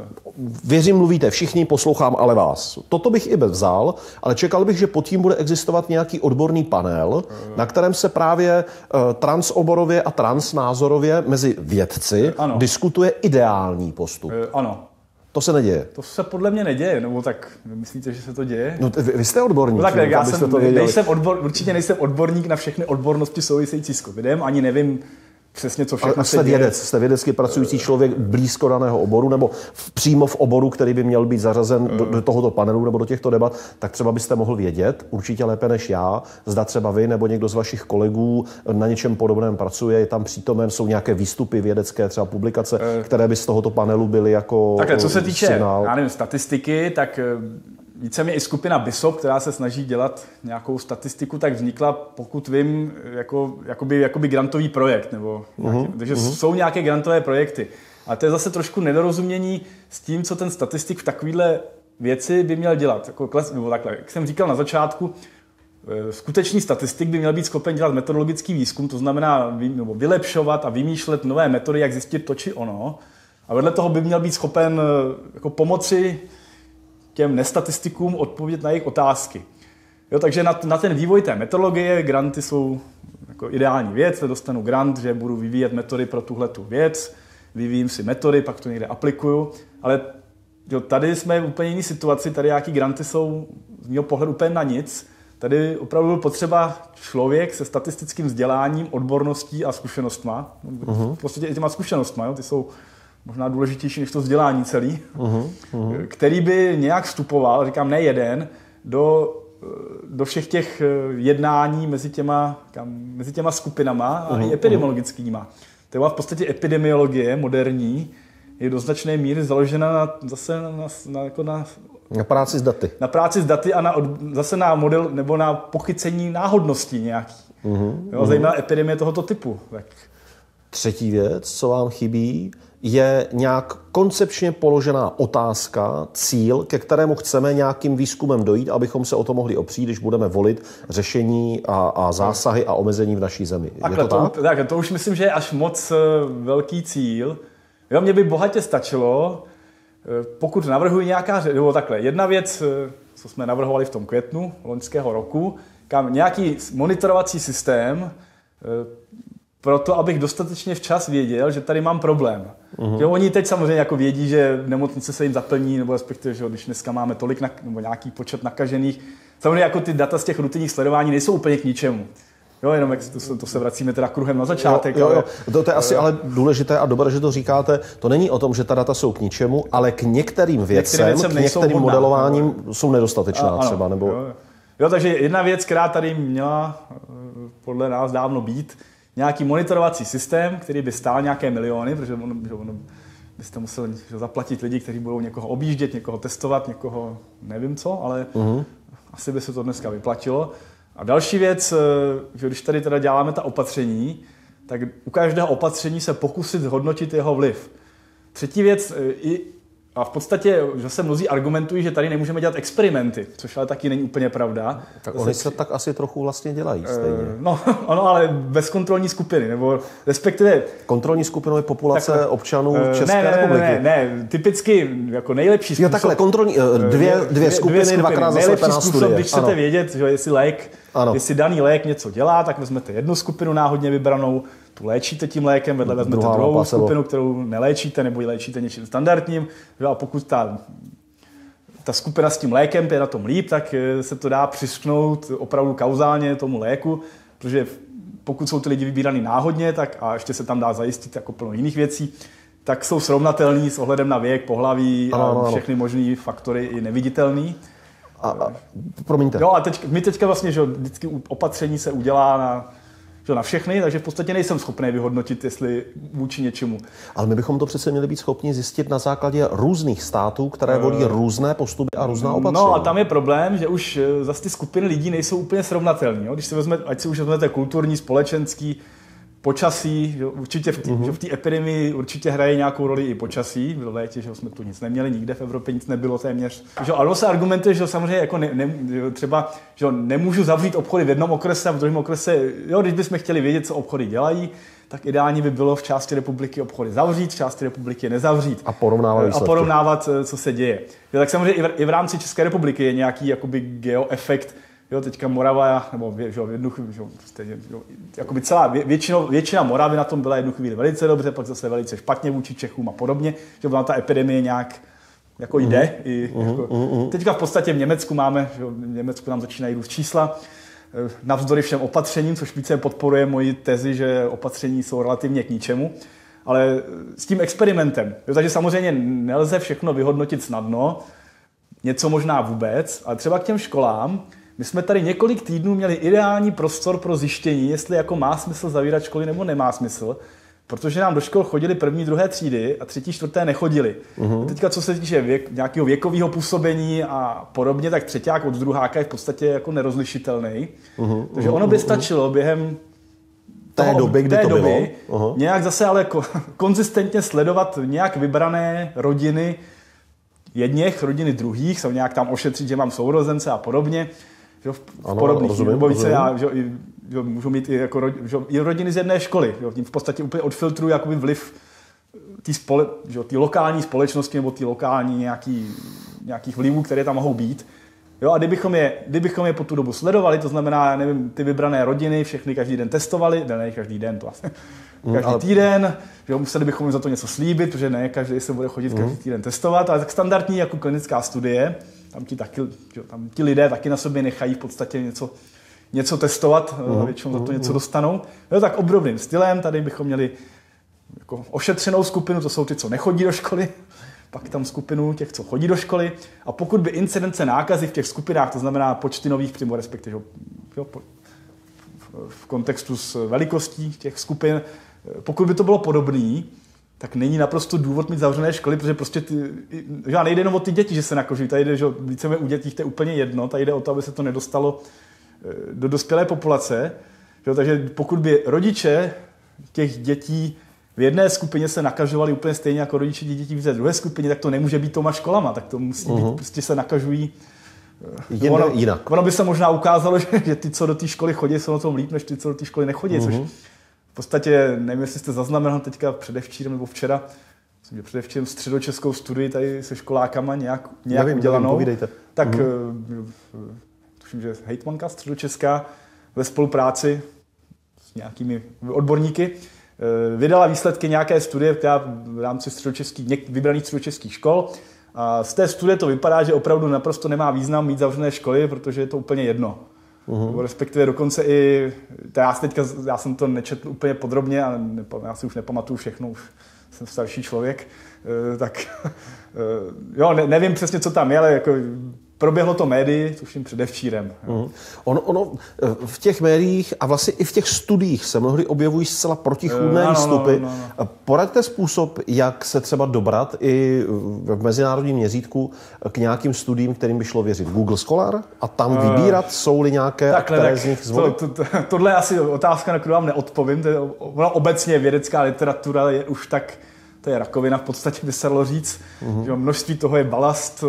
Věřím, mluvíte všichni, poslouchám ale vás. Toto bych i vzal, ale čekal bych, že pod tím bude existovat nějaký odborný panel, na kterém se právě transoborově a transnázorově mezi vědci ano. diskutuje ideální postup. Ano. To se neděje. To se podle mě neděje, nebo tak myslíte, že se to děje? No, vy, vy jste odborník. No, tak, tak já jsem, to nejsem odbor, určitě nejsem odborník na všechny odbornosti související s covidem, ani nevím přesně, co všechno se děje. Vědec, jste vědecky pracující člověk blízko daného oboru, nebo v, přímo v oboru, který by měl být zařazen do, do tohoto panelu nebo do těchto debat, tak třeba byste mohl vědět, určitě lépe než já, zda třeba vy nebo někdo z vašich kolegů na něčem podobném pracuje, je tam přítomen, jsou nějaké výstupy vědecké, třeba publikace, e... které by z tohoto panelu byly jako takhle, co se týče, signál. Já nevím, statistiky, tak víceméně i skupina B I S O P, která se snaží dělat nějakou statistiku, tak vznikla, pokud vím, jako, jakoby, jakoby grantový projekt. Nebo nějaký, uh-huh, takže uh-huh. jsou nějaké grantové projekty. A to je zase trošku nedorozumění s tím, co ten statistik v takovéhle věci by měl dělat. Jako kles, nebo takhle, jak jsem říkal na začátku, skutečný statistik by měl být schopen dělat metodologický výzkum, to znamená vy, nebo vylepšovat a vymýšlet nové metody, jak zjistit to či ono. A vedle toho by měl být schopen jako pomoci těm nestatistikům odpovědět na jejich otázky. Jo, takže na, na ten vývoj té metodologie granty jsou jako ideální věc, dostanu grant, že budu vyvíjet metody pro tuhletu věc, vyvíjím si metody, pak to někde aplikuju, ale jo, tady jsme v úplně jiné situaci, tady nějaký granty jsou z mého pohledu úplně na nic. Tady opravdu byl potřeba člověk se statistickým vzděláním, odborností a zkušenostma, uh-huh. v podstatě i těma zkušenostma, jo, ty jsou možná důležitější než to vzdělání celý, uh-huh, uh-huh. který by nějak vstupoval, říkám ne jeden, do, do všech těch jednání mezi těma, kam, mezi těma skupinama a uh-huh, i epidemiologickýma. To je v podstatě epidemiologie moderní, je do značné míry založena na, zase na, na, jako na, na práci s daty. Na práci s daty a na, zase na model nebo na pochycení náhodností nějaký. Uh-huh, jo, uh-huh. Zajímavá epidemie tohoto typu. Tak. Třetí věc, co vám chybí, je nějak koncepčně položená otázka, cíl, ke kterému chceme nějakým výzkumem dojít, abychom se o to mohli opřít, když budeme volit řešení a, a zásahy a omezení v naší zemi. Je to, to tak? tak? To už myslím, že je až moc velký cíl. Jo, mně by bohatě stačilo, pokud navrhuji nějaká, nebo takhle, jedna věc, co jsme navrhovali v tom květnu loňského roku, kam nějaký monitorovací systém, proto, abych dostatečně včas věděl, že tady mám problém. Uh-huh. Jo, oni teď samozřejmě jako vědí, že nemocnice se jim zaplní, nebo respektive, že když dneska máme tolik, na, nebo nějaký počet nakažených, samozřejmě jako ty data z těch rutinních sledování nejsou úplně k ničemu. Jo, jenom jak to, to se vracíme teda kruhem na začátek. Jo, jo, jo. To, to je asi ale důležité a dobré, že to říkáte. To není o tom, že ta data jsou k ničemu, ale k některým věcem, některým, k některým hodná, modelováním no. jsou nedostatečná a, třeba. Nebo... Jo, jo, takže jedna věc, která tady měla podle nás dávno být, nějaký monitorovací systém, který by stál nějaké miliony, protože ono, že ono byste museli zaplatit lidi, kteří budou někoho objíždět, někoho testovat, někoho nevím co, ale uh-huh. asi by se to dneska vyplatilo. A další věc, že když tady teda děláme ta opatření, tak u každého opatření se pokusit hodnotit jeho vliv. Třetí věc, i, a v podstatě zase mnozí argumentují, že tady nemůžeme dělat experimenty, což ale taky není úplně pravda. Tak oni se tak asi trochu vlastně dělají stejně. No, ono, ale bez kontrolní skupiny, nebo respektive... Kontrolní skupinou je populace takhle, občanů České ne, ne, republiky. Ne, ne, ne, typicky jako nejlepší způsob... Jo, takhle, kontrolní, dvě, dvě, dvě skupiny, skupiny dvakrát zaslepená studie. Způsob, když chcete ano. vědět, že jestli lék, ano. jestli daný lék něco dělá, tak vezmete jednu skupinu náhodně vybranou, tu léčíte tím lékem, vedle vezmete Druhá druhou skupinu, kterou neléčíte, nebo ji léčíte něčím standardním. A pokud ta, ta skupina s tím lékem je na tom líp, tak se to dá přisknout opravdu kauzálně tomu léku, protože pokud jsou ty lidi vybíraný náhodně, tak a ještě se tam dá zajistit jako plno jiných věcí, tak jsou srovnatelný s ohledem na věk, pohlaví ano, a ano, všechny možný faktory i neviditelný. A, a, promiňte. Jo, a teď, my teďka vlastně, že vždycky opatření se udělá na, že na všechny, takže v podstatě nejsem schopný vyhodnotit, jestli vůči něčemu. Ale my bychom to přece měli být schopni zjistit na základě různých států, které volí různé postupy a různá opatření. No a tam je problém, že už zase ty skupiny lidí nejsou úplně srovnatelné. Když si vezmete, ať si už vezmete kulturní, společenský, počasí, že určitě v té uh-huh. epidemii určitě hraje nějakou roli i počasí. V létě, že jsme tu nic neměli, nikde v Evropě nic nebylo téměř. Že, ale se argumentuje, že samozřejmě jako ne, ne, třeba že nemůžu zavřít obchody v jednom okrese a v druhém okrese, jo, když bychom chtěli vědět, co obchody dělají, tak ideální by bylo v části republiky obchody zavřít, v části republiky je nezavřít. A porovnávat, a porovnávat co se děje. Jo, tak samozřejmě i v, i v rámci České republiky je nějaký jakoby geoefekt. Jo, teďka Morava, nebo že, v jednu chvíli, že, jakoby celá většinou, většina Moravy na tom byla jednu chvíli velice dobře, pak zase velice špatně vůči Čechům a podobně, že byla ta epidemie nějak jako jde. Mm. I, jako, mm. Teďka v podstatě v Německu máme, že v Německu nám začínají růst čísla, navzdory všem opatřením, což více podporuje moji tezi, že opatření jsou relativně k ničemu, ale s tím experimentem. Jo, takže samozřejmě nelze všechno vyhodnotit snadno, něco možná vůbec, ale třeba k těm školám. My jsme tady několik týdnů měli ideální prostor pro zjištění, jestli jako má smysl zavírat školy nebo nemá smysl, protože nám do škol chodili první, druhé třídy a třetí, čtvrté nechodili. Uh-huh. Teďka, co se týče věk, nějakého věkového působení a podobně, tak třeťák od druháka je v podstatě jako nerozlišitelný. Uh-huh. Takže ono by stačilo během té toho, doby, kdy té to doby bylo. Uh-huh. nějak zase ale ko- konzistentně sledovat nějak vybrané rodiny jedněch, rodiny druhých, jsou nějak tam ošetřit, že mám sourozence a podobně. Jo, v ano, podobných rozumím, více já, že, že, můžu mít i, jako, že, i rodiny z jedné školy. Že, tím v podstatě úplně odfiltruji jakoby vliv té spole, lokální společnosti nebo té lokální nějaký, nějakých vlivů, které tam mohou být. Jo, a kdybychom je, kdybychom je po tu dobu sledovali, to znamená, nevím, ty vybrané rodiny, všechny každý den testovali, ne, ne každý den, to vlastně, každý ale... týden, že museli bychom jim za to něco slíbit, protože ne každý se bude chodit každý týden testovat, ale tak standardní jako klinická studie, tam ti, taky, tam ti lidé taky na sobě nechají v podstatě něco, něco testovat, uh-huh. většinou za to něco dostanou. Jo, tak obdobným stylem, tady bychom měli jako ošetřenou skupinu, to jsou ty, co nechodí do školy, pak tam skupinu těch, co chodí do školy. A pokud by incidence nákazy v těch skupinách, to znamená počty nových přímo, respektive jo, v kontextu s velikostí těch skupin, pokud by to bylo podobné, tak není naprosto důvod mít zavřené školy, protože prostě ty, že nejde jenom o ty děti, že se nakažují, tady jde, že více u dětí to je úplně jedno, tady jde o to, aby se to nedostalo do dospělé populace. Že, takže pokud by rodiče těch dětí v jedné skupině se nakažovali úplně stejně jako rodiče dětí v té druhé skupině, tak to nemůže být těma školama, tak to musí být, uh-huh. prostě se nakažují Jinde, ono, jinak. Ono by se možná ukázalo, že, že ty, co do té školy chodí, jsou na tom líp, než ty, co do té školy nechodí, uh-huh. což v podstatě, nevím, jestli jste zaznamenal teďka předevčírem nebo včera, myslím, že předevčírem středočeskou studii tady se školákama nějak, nějak nevím, udělanou, nevím, tak uh-huh. tuším, že hejtmanka středočeská ve spolupráci s nějakými odborníky vydala výsledky nějaké studie v rámci středočeských, vybraných středočeských škol. A z té studie to vypadá, že opravdu naprosto nemá význam mít zavřené školy, protože je to úplně jedno. Uh-huh. Respektive dokonce i, já, teďka, já jsem to nečetl úplně podrobně, ale já si už nepamatuju všechno, už jsem starší člověk, tak jo, ne, nevím přesně, co tam je, ale jako proběhlo to médii, tuším předevčírem. Mm. Ono, ono v těch médiích a vlastně i v těch studiích se mnohdy objevují zcela protichůdné no, výstupy. No, no, no. Poraďte způsob, jak se třeba dobrat i v mezinárodním měřítku k nějakým studiím, kterým by šlo věřit. Google Scholar a tam uh, vybírat, jsou-li nějaké, takhle, které tak, z nich zvolit? To, to, to, tohle je asi otázka, na kterou vám neodpovím. To je, ona obecně vědecká literatura je už tak, to je rakovina v podstatě, by se dalo říct, uh-huh. že množství toho je balast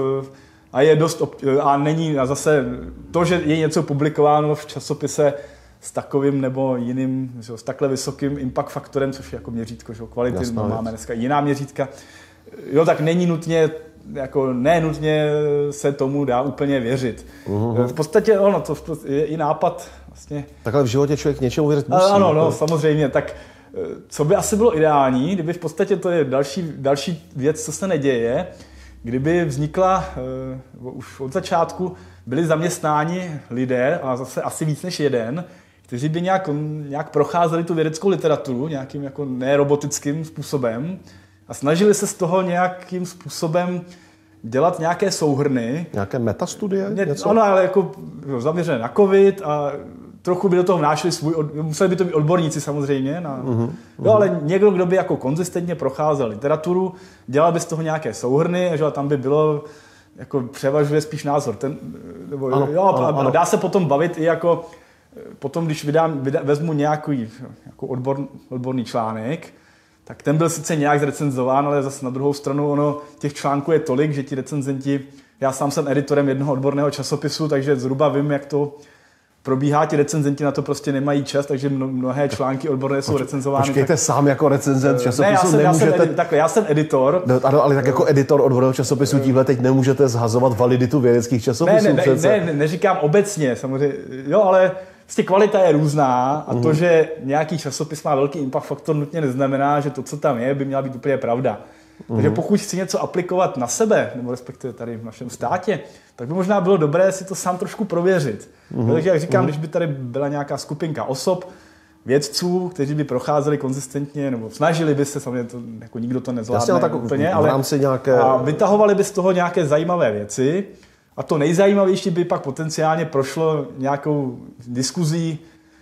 a je dost, a není a zase to, že je něco publikováno v časopise s takovým nebo jiným, že, s takhle vysokým impact faktorem, což je jako měřítko, že kvality, Jasná máme dneska jiná měřítka, jo, tak není nutně, jako ne nutně se tomu dá úplně věřit. Uh-huh. V podstatě ono, to je i nápad vlastně. Takhle v životě člověk něčemu věřit musí. Ano, no, samozřejmě, tak co by asi bylo ideální, kdyby v podstatě to je další, další věc, co se neděje, kdyby vznikla, uh, už od začátku byli zaměstnáni lidé, a zase asi víc než jeden, kteří by nějak, nějak procházeli tu vědeckou literaturu nějakým jako nerobotickým způsobem a snažili se z toho nějakým způsobem dělat nějaké souhrny. Nějaké metastudie? Ně, ano, ale jako zaměřené na covid a trochu by do toho vnášeli svůj, museli by to být odborníci samozřejmě, na, uh-huh, jo, ale někdo, kdo by jako konzistentně procházel literaturu, dělal by z toho nějaké souhrny, že tam by bylo, jako převažuje spíš názor. Ten, nebo, ano, jo, ano, a, ano. Dá se potom bavit i jako, potom když vydám, vydám, vezmu nějaký jako odbor, odborný článek, tak ten byl sice nějak zrecenzován, ale zase na druhou stranu ono, těch článků je tolik, že ti recenzenti, já sám jsem editorem jednoho odborného časopisu, takže zhruba vím, jak to probíhá, ti recenzenti na to prostě nemají čas, takže mnohé články odborné jsou recenzovány. Počkejte, tak... sám jako recenzent časopisu ne, já jsem, nemůžete... Já jsem, edi... takhle, já jsem editor. No, ano, ale tak jako editor odborného časopisu tímhle teď nemůžete zhazovat validitu vědeckých časopisů. Ne, ne, přece. ne, ne, neříkám obecně, samozřejmě, jo, ale vlastně kvalita je různá a mm. to, že nějaký časopis má velký impact faktor, nutně neznamená, že to, co tam je, by měla být úplně pravda. Mm. Takže pokud chci něco aplikovat na sebe, nebo respektive tady v našem státě, tak by možná bylo dobré si to sám trošku prověřit. Mm. Takže jak říkám, mm. když by tady byla nějaká skupinka osob, vědců, kteří by procházeli konzistentně, nebo snažili by se, samozřejmě to, jako nikdo to nezvládne Jasně, tak úplně, ale nějaké... a vytahovali by z toho nějaké zajímavé věci. A to nejzajímavější by pak potenciálně prošlo nějakou diskuzí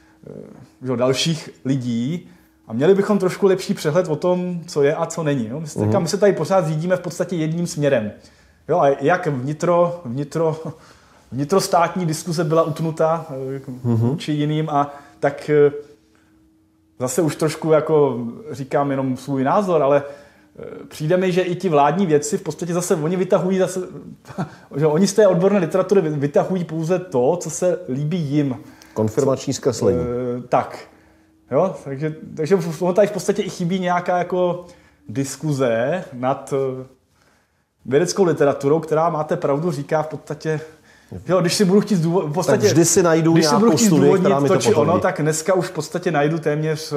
že, dalších lidí a měli bychom trošku lepší přehled o tom, co je a co není. Jo? My, se, mm. my se tady pořád řídíme v podstatě jedním směrem. Jo? A jak vnitro, vnitro, vnitrostátní diskuze byla utnuta mm. či jiným, a tak zase už trošku jako říkám jenom svůj názor, ale přijde mi, že i ti vládní vědci v podstatě zase, oni vytahují zase, že oni z té odborné literatury vytahují pouze to, co se líbí jim. Konfirmační zkreslení. E, tak. Jo, takže, takže tady v podstatě i chybí nějaká jako diskuze nad vědeckou literaturou, která, máte pravdu, říká v podstatě, jo, když si budu chtít zdůvodnit, v podstatě, tak vždy si najdu když si budu chtít studii, která mi to, to či ono, tak dneska už v podstatě najdu téměř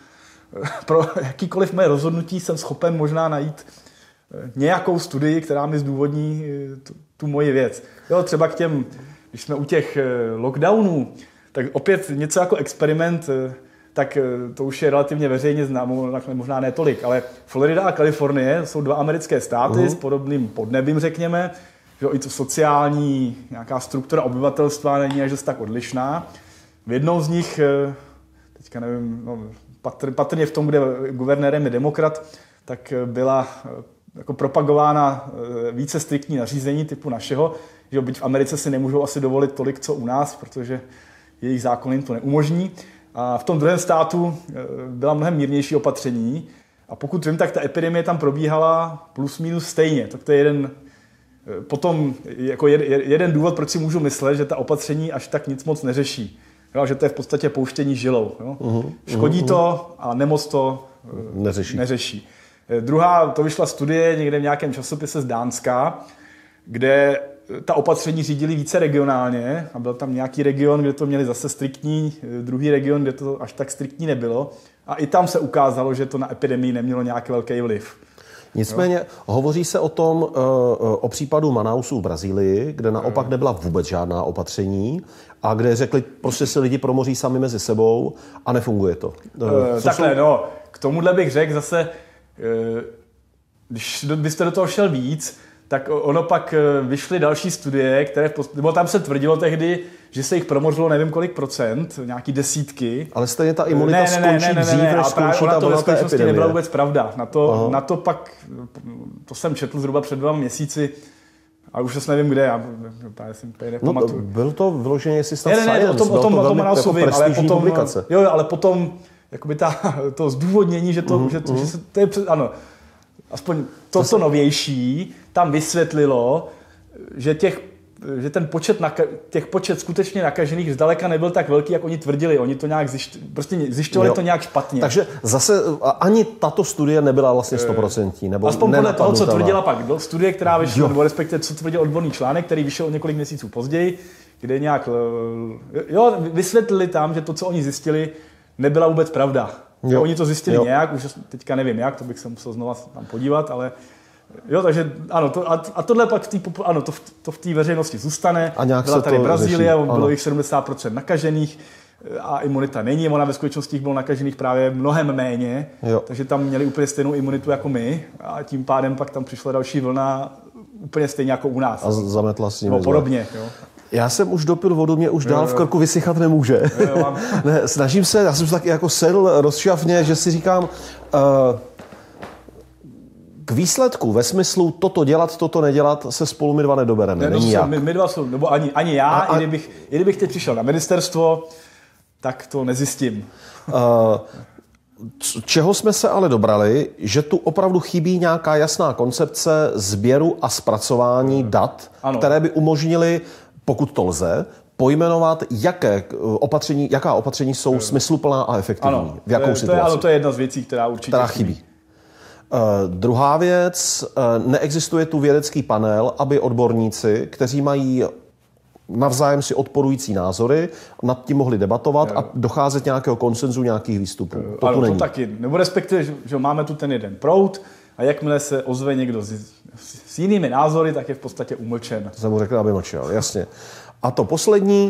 pro jakýkoliv moje rozhodnutí jsem schopen možná najít nějakou studii, která mi zdůvodní tu, tu moji věc. Jo, třeba k těm, když jsme u těch lockdownů, tak opět něco jako experiment, tak to už je relativně veřejně známo, možná ne tolik, ale Florida a Kalifornie jsou dva americké státy uh-huh. s podobným podnebím, řekněme, že i to sociální nějaká struktura obyvatelstva není až tak odlišná. V jednou z nich, teďka nevím, no, Patr, patrně v tom, kde guvernérem je demokrat, tak byla jako propagována více striktní nařízení typu našeho, že byť v Americe si nemůžou asi dovolit tolik, co u nás, protože jejich zákon jim to neumožní. A v tom druhém státu byla mnohem mírnější opatření a pokud vím, tak ta epidemie tam probíhala plus minus stejně. Tak to je jeden, potom jako jeden důvod, proč si můžu myslet, že ta opatření až tak nic moc neřeší. Jo, že to je v podstatě pouštění žilou. Jo. Uh-huh, Škodí uh-huh. to a nemoc to neřeší. neřeší. Druhá, to vyšla studie někde v nějakém časopise z Dánska, kde ta opatření řídili více regionálně a byl tam nějaký region, kde to měli zase striktní, druhý region, kde to až tak striktní nebylo. A i tam se ukázalo, že to na epidemii nemělo nějaký velký vliv. Nicméně jo. hovoří se o tom, o případu Manausu v Brazílii, kde naopak nebyla vůbec žádná opatření a kde řekli, prostě si lidi promoří sami mezi sebou a nefunguje to. E, takhle, jsou... no, k tomuhle bych řekl zase, když byste do toho šel víc, tak ono pak vyšly další studie, které, nebo tam se tvrdilo tehdy, že se jich promořilo nevím kolik procent, nějaký desítky. Ale stejně ta imunita ne, ne, ne, skončí ne, ne, dřív, ne, ne, než skončí ta to ve skutečnosti epidemie. nebyla vůbec pravda. Na to, na to pak, to jsem četl zhruba před dva měsíci, a už asi nevím kde, já, já si no, byl to vyloženě, jestli snad ne, ne, ne, o tom, o tom, o tom jako vím, ale potom, publikace. Jo, ale potom jakoby ta, to zdůvodnění, že to, mm, že, to, mm. že se, to je, ano, aspoň to, co novější, tam vysvětlilo, že těch že ten počet, naka- těch počet skutečně nakažených zdaleka nebyl tak velký, jak oni tvrdili. Oni to nějak zjišť- prostě zjišťovali to nějak špatně. Takže zase ani tato studie nebyla vlastně stoprocentní. Nebo aspoň podle toho, co tvrdila pak studie, která vyšla, nebo respektive co tvrdil odborný článek, který vyšel o několik měsíců později, kde nějak jo, vysvětlili tam, že to, co oni zjistili, nebyla vůbec pravda. Jo. Oni to zjistili jo. nějak, už teďka nevím jak, to bych se musel znova tam podívat, ale jo, takže ano, to, a, a tohle pak v té ano, to, to v té veřejnosti zůstane. A nějak byla tady Brazílie, bylo jich sedmdesát procent nakažených a imunita není, ona ve skutečnosti bylo nakažených právě mnohem méně, jo. takže tam měli úplně stejnou imunitu jako my a tím pádem pak tam přišla další vlna úplně stejně jako u nás. A zametla s nimi. No, podobně, jo. Já jsem už dopil vodu, mě už dál jo, jo. v krku vysychat nemůže. Jo, jo, mám... ne, snažím se, já jsem taky jako sedl rozšťavně, že si říkám, uh, k výsledku ve smyslu toto dělat, toto nedělat se spolu my dva nedobereme. Ne, Není no, jak. My, my dva jsou, nebo ani, ani já, a, a... i kdybych, i kdybych teď přišel na ministerstvo, tak to nezjistím. Uh, čeho jsme se ale dobrali, že tu opravdu chybí nějaká jasná koncepce sběru a zpracování dat, ano. které by umožnily, pokud to lze, pojmenovat, jaké opatření, jaká opatření jsou smysluplná a efektivní. Ano, v jakou to je, situaci. To je, ano, to je jedna z věcí, která určitě která chybí. chybí. Uh, druhá věc, uh, neexistuje tu vědecký panel, aby odborníci, kteří mají navzájem si odporující názory, nad tím mohli debatovat jo. a docházet nějakého konsenzu, nějakých výstupů. To ano, tu není. To taky. Nebo respektive, že, že máme tu ten jeden proud a jakmile se ozve někdo s, s jinými názory, tak je v podstatě umlčen. To jsem mu řekl, aby mlčel, jasně. A to poslední,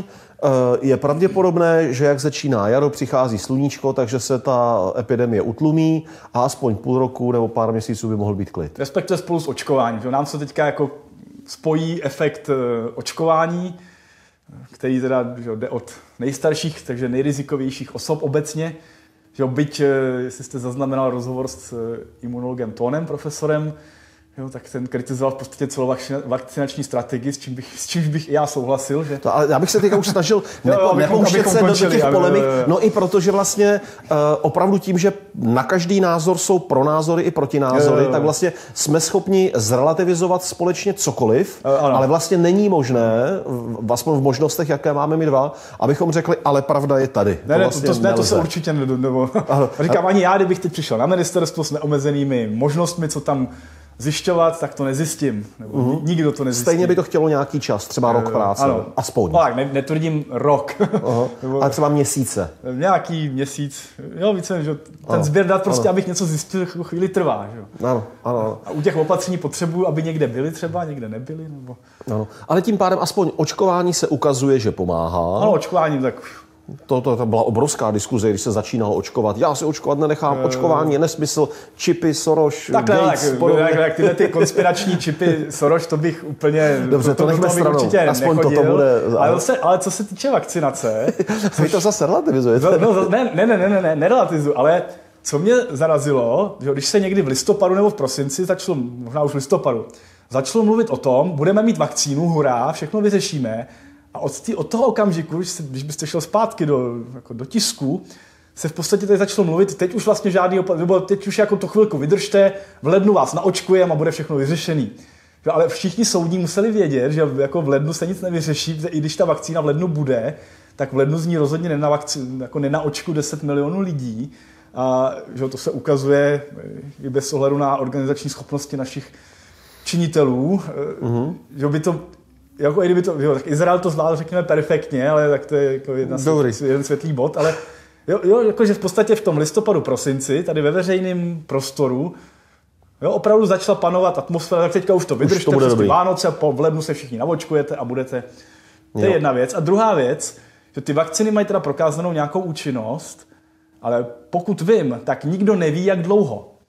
je pravděpodobné, že jak začíná jaro, přichází sluníčko, takže se ta epidemie utlumí a aspoň půl roku nebo pár měsíců by mohl být klid. Respektive spolu s očkováním. Nám se teďka jako spojí efekt očkování, který teda že jde od nejstarších, takže nejrizikovějších osob obecně. Že byť, jestli jste zaznamenal rozhovor s imunologem Tónem, profesorem, jo, tak ten kritizoval v podstatě celou vakcinační strategii, s, čím bych, s čímž bych i já souhlasil. Že... To, ale já bych se teďka už snažil nepo, nepouštět se do těch polemik, no i protože vlastně uh, opravdu tím, že na každý názor jsou pronázory i protinázory, jo, jo. tak vlastně jsme schopni zrelativizovat společně cokoliv, jo, ale vlastně není možné, aspoň v možnostech, jaké máme my dva, abychom řekli, ale pravda je tady. Ne, to, vlastně to, ne, to se určitě nebo, říkám, ani já, kdybych teď přišel na ministerstvo s neomezenými možnostmi, co tam zjišťovat, tak to nezjistím. Nebo uh-huh. nikdo to nezjistí. Stejně by to chtělo nějaký čas, třeba rok práce. Ano. Aspoň. No, tak ne, netvrdím rok. Uh-huh. Nebo ale třeba měsíce. Nějaký měsíc. Jo, více, že ten sběr dat prostě, ano. abych něco zjistil, chvíli trvá. Že? Ano, ano, ano. A u těch opatření potřebuju, aby někde byly třeba, někde nebyly. Nebo... Ano. Ale tím pádem aspoň očkování se ukazuje, že pomáhá. Ano, očkování tak... To, to, to byla obrovská diskuze, když se začínalo očkovat. Já si očkovat nenechám, očkování je nesmysl, čipy, Soros, tak, Gates, tak, podobně. Tak, tak tyhle ty konspirační čipy, Soros, to bych úplně... Dobře, to, to nechme stranou, aspoň toto bude... Ale, se, ale co se týče vakcinace... Vy to zase relativizujete. No, ne, ne, ne, ne, ne, nerelativizuju, ale co mě zarazilo, že když se někdy v listopadu nebo v prosinci začalo, možná už v listopadu, začalo mluvit o tom, budeme mít vakcínu, hurá, všechno vyřešíme. A od, tý, od toho okamžiku, když, se, když byste šel zpátky do, jako do tisku, se v podstatě tady začalo mluvit, teď už vlastně žádný opatření, nebo teď už jako to chvilku vydržte, v lednu vás naočkujeme a bude všechno vyřešený. Ale všichni soudní museli vědět, že jako v lednu se nic nevyřeší, i když ta vakcína v lednu bude, tak v lednu z ní rozhodně nenavakci, jako nenaočku deset milionů lidí. A že to se ukazuje i bez ohledu na organizační schopnosti našich činitelů, mm-hmm. že by to jako i kdyby to, jo, tak Izrael to zvládl, řekněme, perfektně, ale tak to je jako jedna, jeden světlý bod, ale jo, jo, jakože v podstatě v tom listopadu, prosinci, tady ve veřejném prostoru, jo, opravdu začala panovat atmosféra, tak teďka už to vydržte, už to Vánoce, po v lednu se všichni naočkujete a budete, to je jo. jedna věc. A druhá věc, že ty vakcíny mají teda prokázanou nějakou účinnost, ale pokud vím, tak nikdo neví, jak dlouho.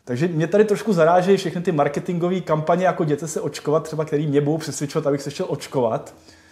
Takže mě tady trošku zarážejí všechny ty marketingové kampaně, jako jděte se očkovat, třeba který mě budou přesvědčovat, abych se šel očkovat.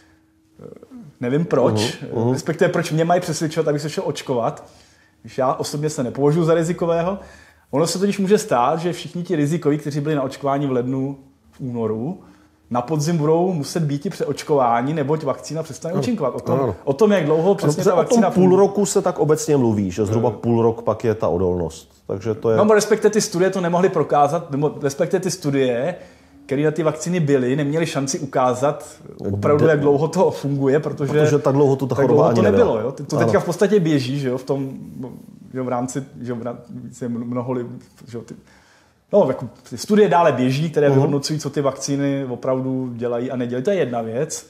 Nevím proč, uh-huh, uh-huh. respektive proč mě mají přesvědčovat, abych se šel očkovat, když já osobně se nepovažuji za rizikového. Ono se totiž může stát, že všichni ti rizikoví, kteří byli na očkování v lednu, v únoru, na podzim budou muset být i přeočkování, neboť vakcína přestane účinkovat. O tom, o tom, jak dlouho přesně ta vakcína... O tom půl roku se tak obecně mluví, že zhruba půl rok pak je ta odolnost. Takže to je... No, respektive ty studie to nemohly prokázat, nebo respektive ty studie, které na ty vakcíny byly, neměly šanci ukázat opravdu, jak dlouho to funguje, protože, protože tak dlouho to ta choroba ani to nebylo. nebyla. Jo? To teďka v podstatě běží, že jo? V tom, že v rámci, že v rámci mnoho lidí, že jo? Ty, no, jako ty studie dále běží, které uh-huh. vyhodnocují, co ty vakcíny opravdu dělají a nedělají. To je jedna věc.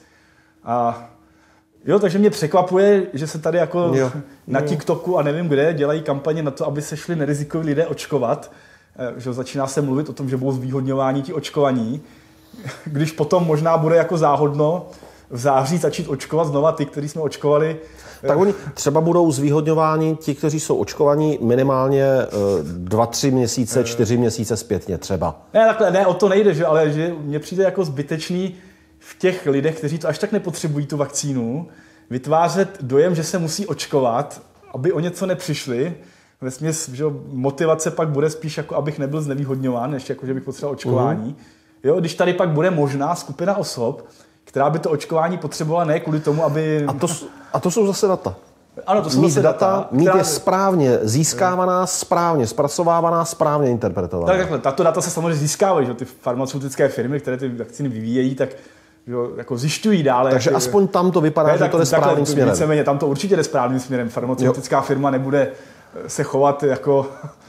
A jo, takže mě překvapuje, že se tady jako jo. na TikToku a nevím kde dělají kampaně na to, aby se šli nerizikoví lidé očkovat. Že začíná se mluvit o tom, že budou zvýhodňováni ti očkovaní, když potom možná bude jako záhodno v září začít očkovat znova ty, kteří jsme očkovali. Tak oni třeba budou zvýhodňováni ti, kteří jsou očkovaní minimálně dva, tři měsíce, čtyři měsíce zpětně třeba. Ne, takhle, ne, o to nejde, že, ale že mně přijde jako zbytečný v těch lidech, kteří to až tak nepotřebují tu vakcínu, vytvářet dojem, že se musí očkovat, aby o něco nepřišli. Vesměs, že motivace pak bude spíš, jako abych nebyl znevýhodňován, než jako, že bych potřeboval očkování. Mm. Jo, když tady pak bude možná skupina osob, která by to očkování potřebovala ne kvůli tomu, aby... A to, a to jsou zase data. Ano, to jsou mít zase data. data mít která... je správně získávaná, správně zpracovávaná, správně interpretovaná. Tak takhle, tato data se samozřejmě získávají, že ty farmaceutické firmy, které ty vakcíny vyvíjejí, tak že, jako zjišťují dále. Takže jak, aspoň tam to vypadá, ne, že tak, to jde správným takhle, směrem. Víceméně, tam to určitě jde správným směrem. Farmaceutická jo. firma nebude se chovat jako...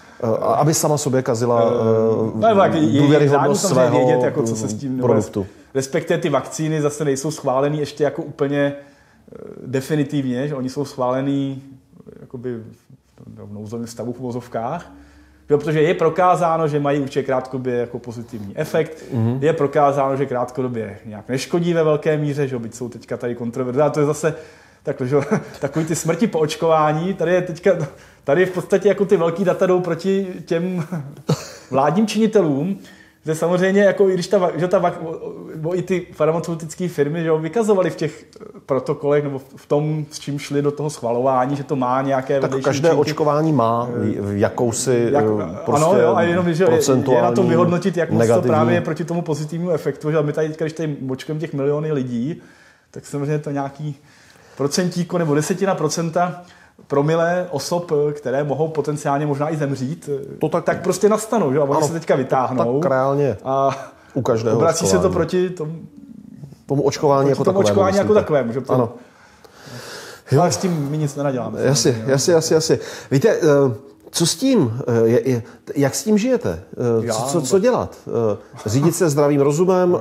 Aby sama sobě kazila uh, no, důvěryhodnost svého vědět, jako, co se s tím produktu. Respektive ty vakcíny zase nejsou schváleny ještě jako úplně definitivně, že oni jsou schválený jakoby v nouzovém stavu v uvozovkách, protože je prokázáno, že mají určitě krátkodobě jako pozitivní efekt, mm-hmm. je prokázáno, že krátkodobě nějak neškodí ve velké míře, že byť jsou teďka tady kontroverze, a to je zase takhle, že takový ty smrti po očkování, tady je teďka, tady v podstatě jako ty velký data jdou proti těm vládním činitelům, že samozřejmě, jako i když ta, že ta, i ty farmaceutické firmy, že vykazovaly v těch protokolech nebo v tom, s čím šli do toho schvalování, že to má nějaké tak každé účinky. Očkování má jakousi jak, prostě ano, jo, a jenom, že je na tom vyhodnotit, jak moc to právě je proti tomu pozitivnímu efektu, že my tady, když tady očkujeme těch miliony lidí, tak samozřejmě to nějaký procentíko nebo desetina procenta promile osob, které mohou potenciálně možná i zemřít, to tak, tak prostě nastanou, že? A oni ano, se teďka vytáhnou. Tak reálně. A u každého obrací se to proti tomu, tomu očkování jako tomu takovému. očkování jako takovému, že? Ano. Ale s tím my nic nenaděláme. Jasně, jasně, jasně, jasně. Víte, co s tím? Jak s tím žijete? Co, co, co dělat? Řídit se zdravým rozumem,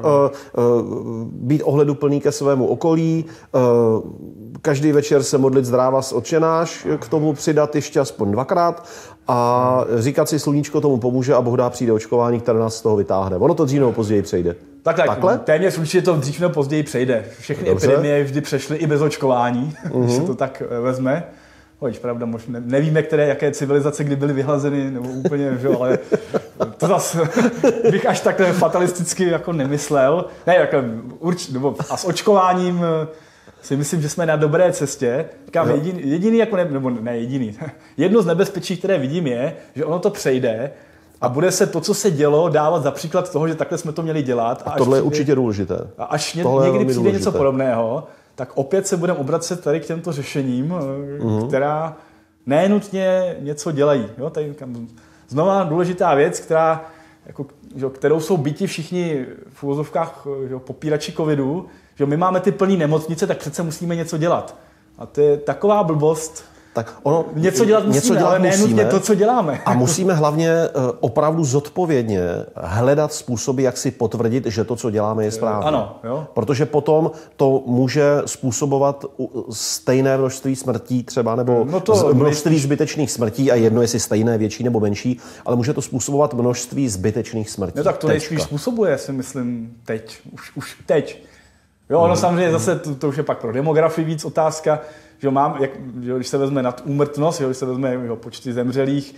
být ohleduplný ke svému okolí, každý večer se modlit zdrávas otčenáš, k tomu přidat ještě aspoň dvakrát a říkat si sluníčko tomu pomůže a Bůh dá přijde očkování, které nás z toho vytáhne. Ono to dřív nebo později přejde. Tak, tak, Takhle? Téměř určitě to dřív nebo později přejde. Všechny Dobře. epidemie vždy přešly i bez očkování, uh-huh. když se to tak vezme. Hoď, pravda, možná nevíme, které, jaké civilizace kdy byly vyhlazeny, nebo úplně, že, ale to zase bych až takhle fatalisticky jako nemyslel. Ne, jako, urč, nebo, a s očkováním si myslím, že jsme na dobré cestě. Říkám, jediný, jediný jako ne, nebo ne jediný, jedno z nebezpečí, které vidím, je, že ono to přejde a bude se to, co se dělo, dávat za příklad toho, že takhle jsme to měli dělat. A, a tohle je určitě důležité. A až ně, někdy přijde důležité. Něco podobného, tak opět se budeme obracet tady k těmto řešením, mm-hmm. která nenutně něco dělají. Jo, tady znova důležitá věc, která, jako, že, kterou jsou byti všichni v uvozovkách že, popírači covidu, že my máme ty plné nemocnice, tak přece musíme něco dělat. A to je taková blbost. Tak ono, něco dělat musíme, něco dělat ale nenutně to, co děláme. A musíme hlavně opravdu zodpovědně hledat způsoby, jak si potvrdit, že to, co děláme, je správně. Ano, jo. Protože potom to může způsobovat stejné množství smrtí třeba, nebo no to, množství zbytečných smrtí, a jedno jestli stejné, větší nebo menší, ale může to způsobovat množství zbytečných smrtí. No tak to nejspíš způsobuje, si myslím, teď. Už, už teď. Jo, ono hmm. samozřejmě zase, to, to už je pak pro demografii víc otázka, že mám, jak, že když se vezme nad úmrtnost, že když se vezme jo, počty zemřelých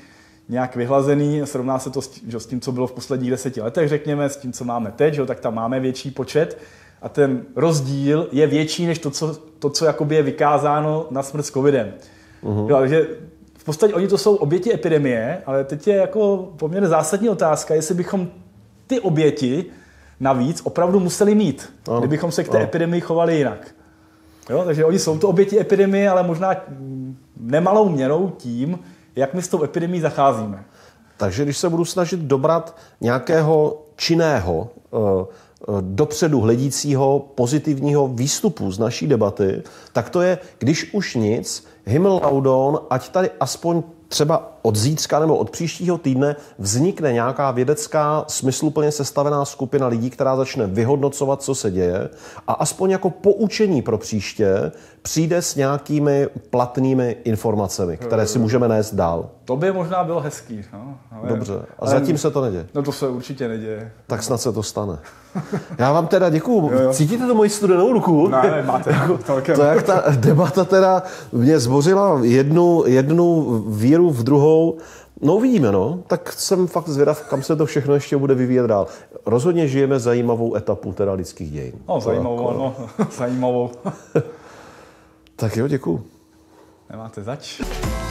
nějak vyhlazený, srovná se to s tím, s tím, co bylo v posledních deseti letech, řekněme, s tím, co máme teď, že, tak tam máme větší počet a ten rozdíl je větší než to, co, to, co jakoby je vykázáno na smrt s covidem. Uh-huh. Jo, takže v podstatě oni to jsou oběti epidemie, ale teď je jako poměrně zásadní otázka, jestli bychom ty oběti navíc opravdu museli mít, ano. kdybychom se k té ano. epidemii chovali jinak. Jo, takže oni jsou to oběti epidemie, ale možná nemalou měrou tím, jak my s tou epidemií zacházíme. Takže když se budu snažit dobrat nějakého činného, dopředu hledícího pozitivního výstupu z naší debaty, tak to je, když už nic, Himmel Laudon, ať tady aspoň třeba od zítřka nebo od příštího týdne vznikne nějaká vědecká, smysluplně sestavená skupina lidí, která začne vyhodnocovat, co se děje a aspoň jako poučení pro příště přijde s nějakými platnými informacemi, které si můžeme nést dál. To by možná bylo hezký. No, ale, Dobře. A ale, zatím se to neděje. No to se určitě neděje. Tak snad se to stane. Já vám teda děkuju. Cítíte to moji studenou ruku? Ne, máte. To, jak ta debata teda mě zbořila jednu, jednu víru v druhou. No uvidíme, no. Tak jsem fakt zvědav, kam se to všechno ještě bude vyvíjet dál. Rozhodně žijeme zajímavou etapu teda lidských dějin. No, zajímavou, ano. Zajímavou. Tak jo, děkuju. Nemáte zač.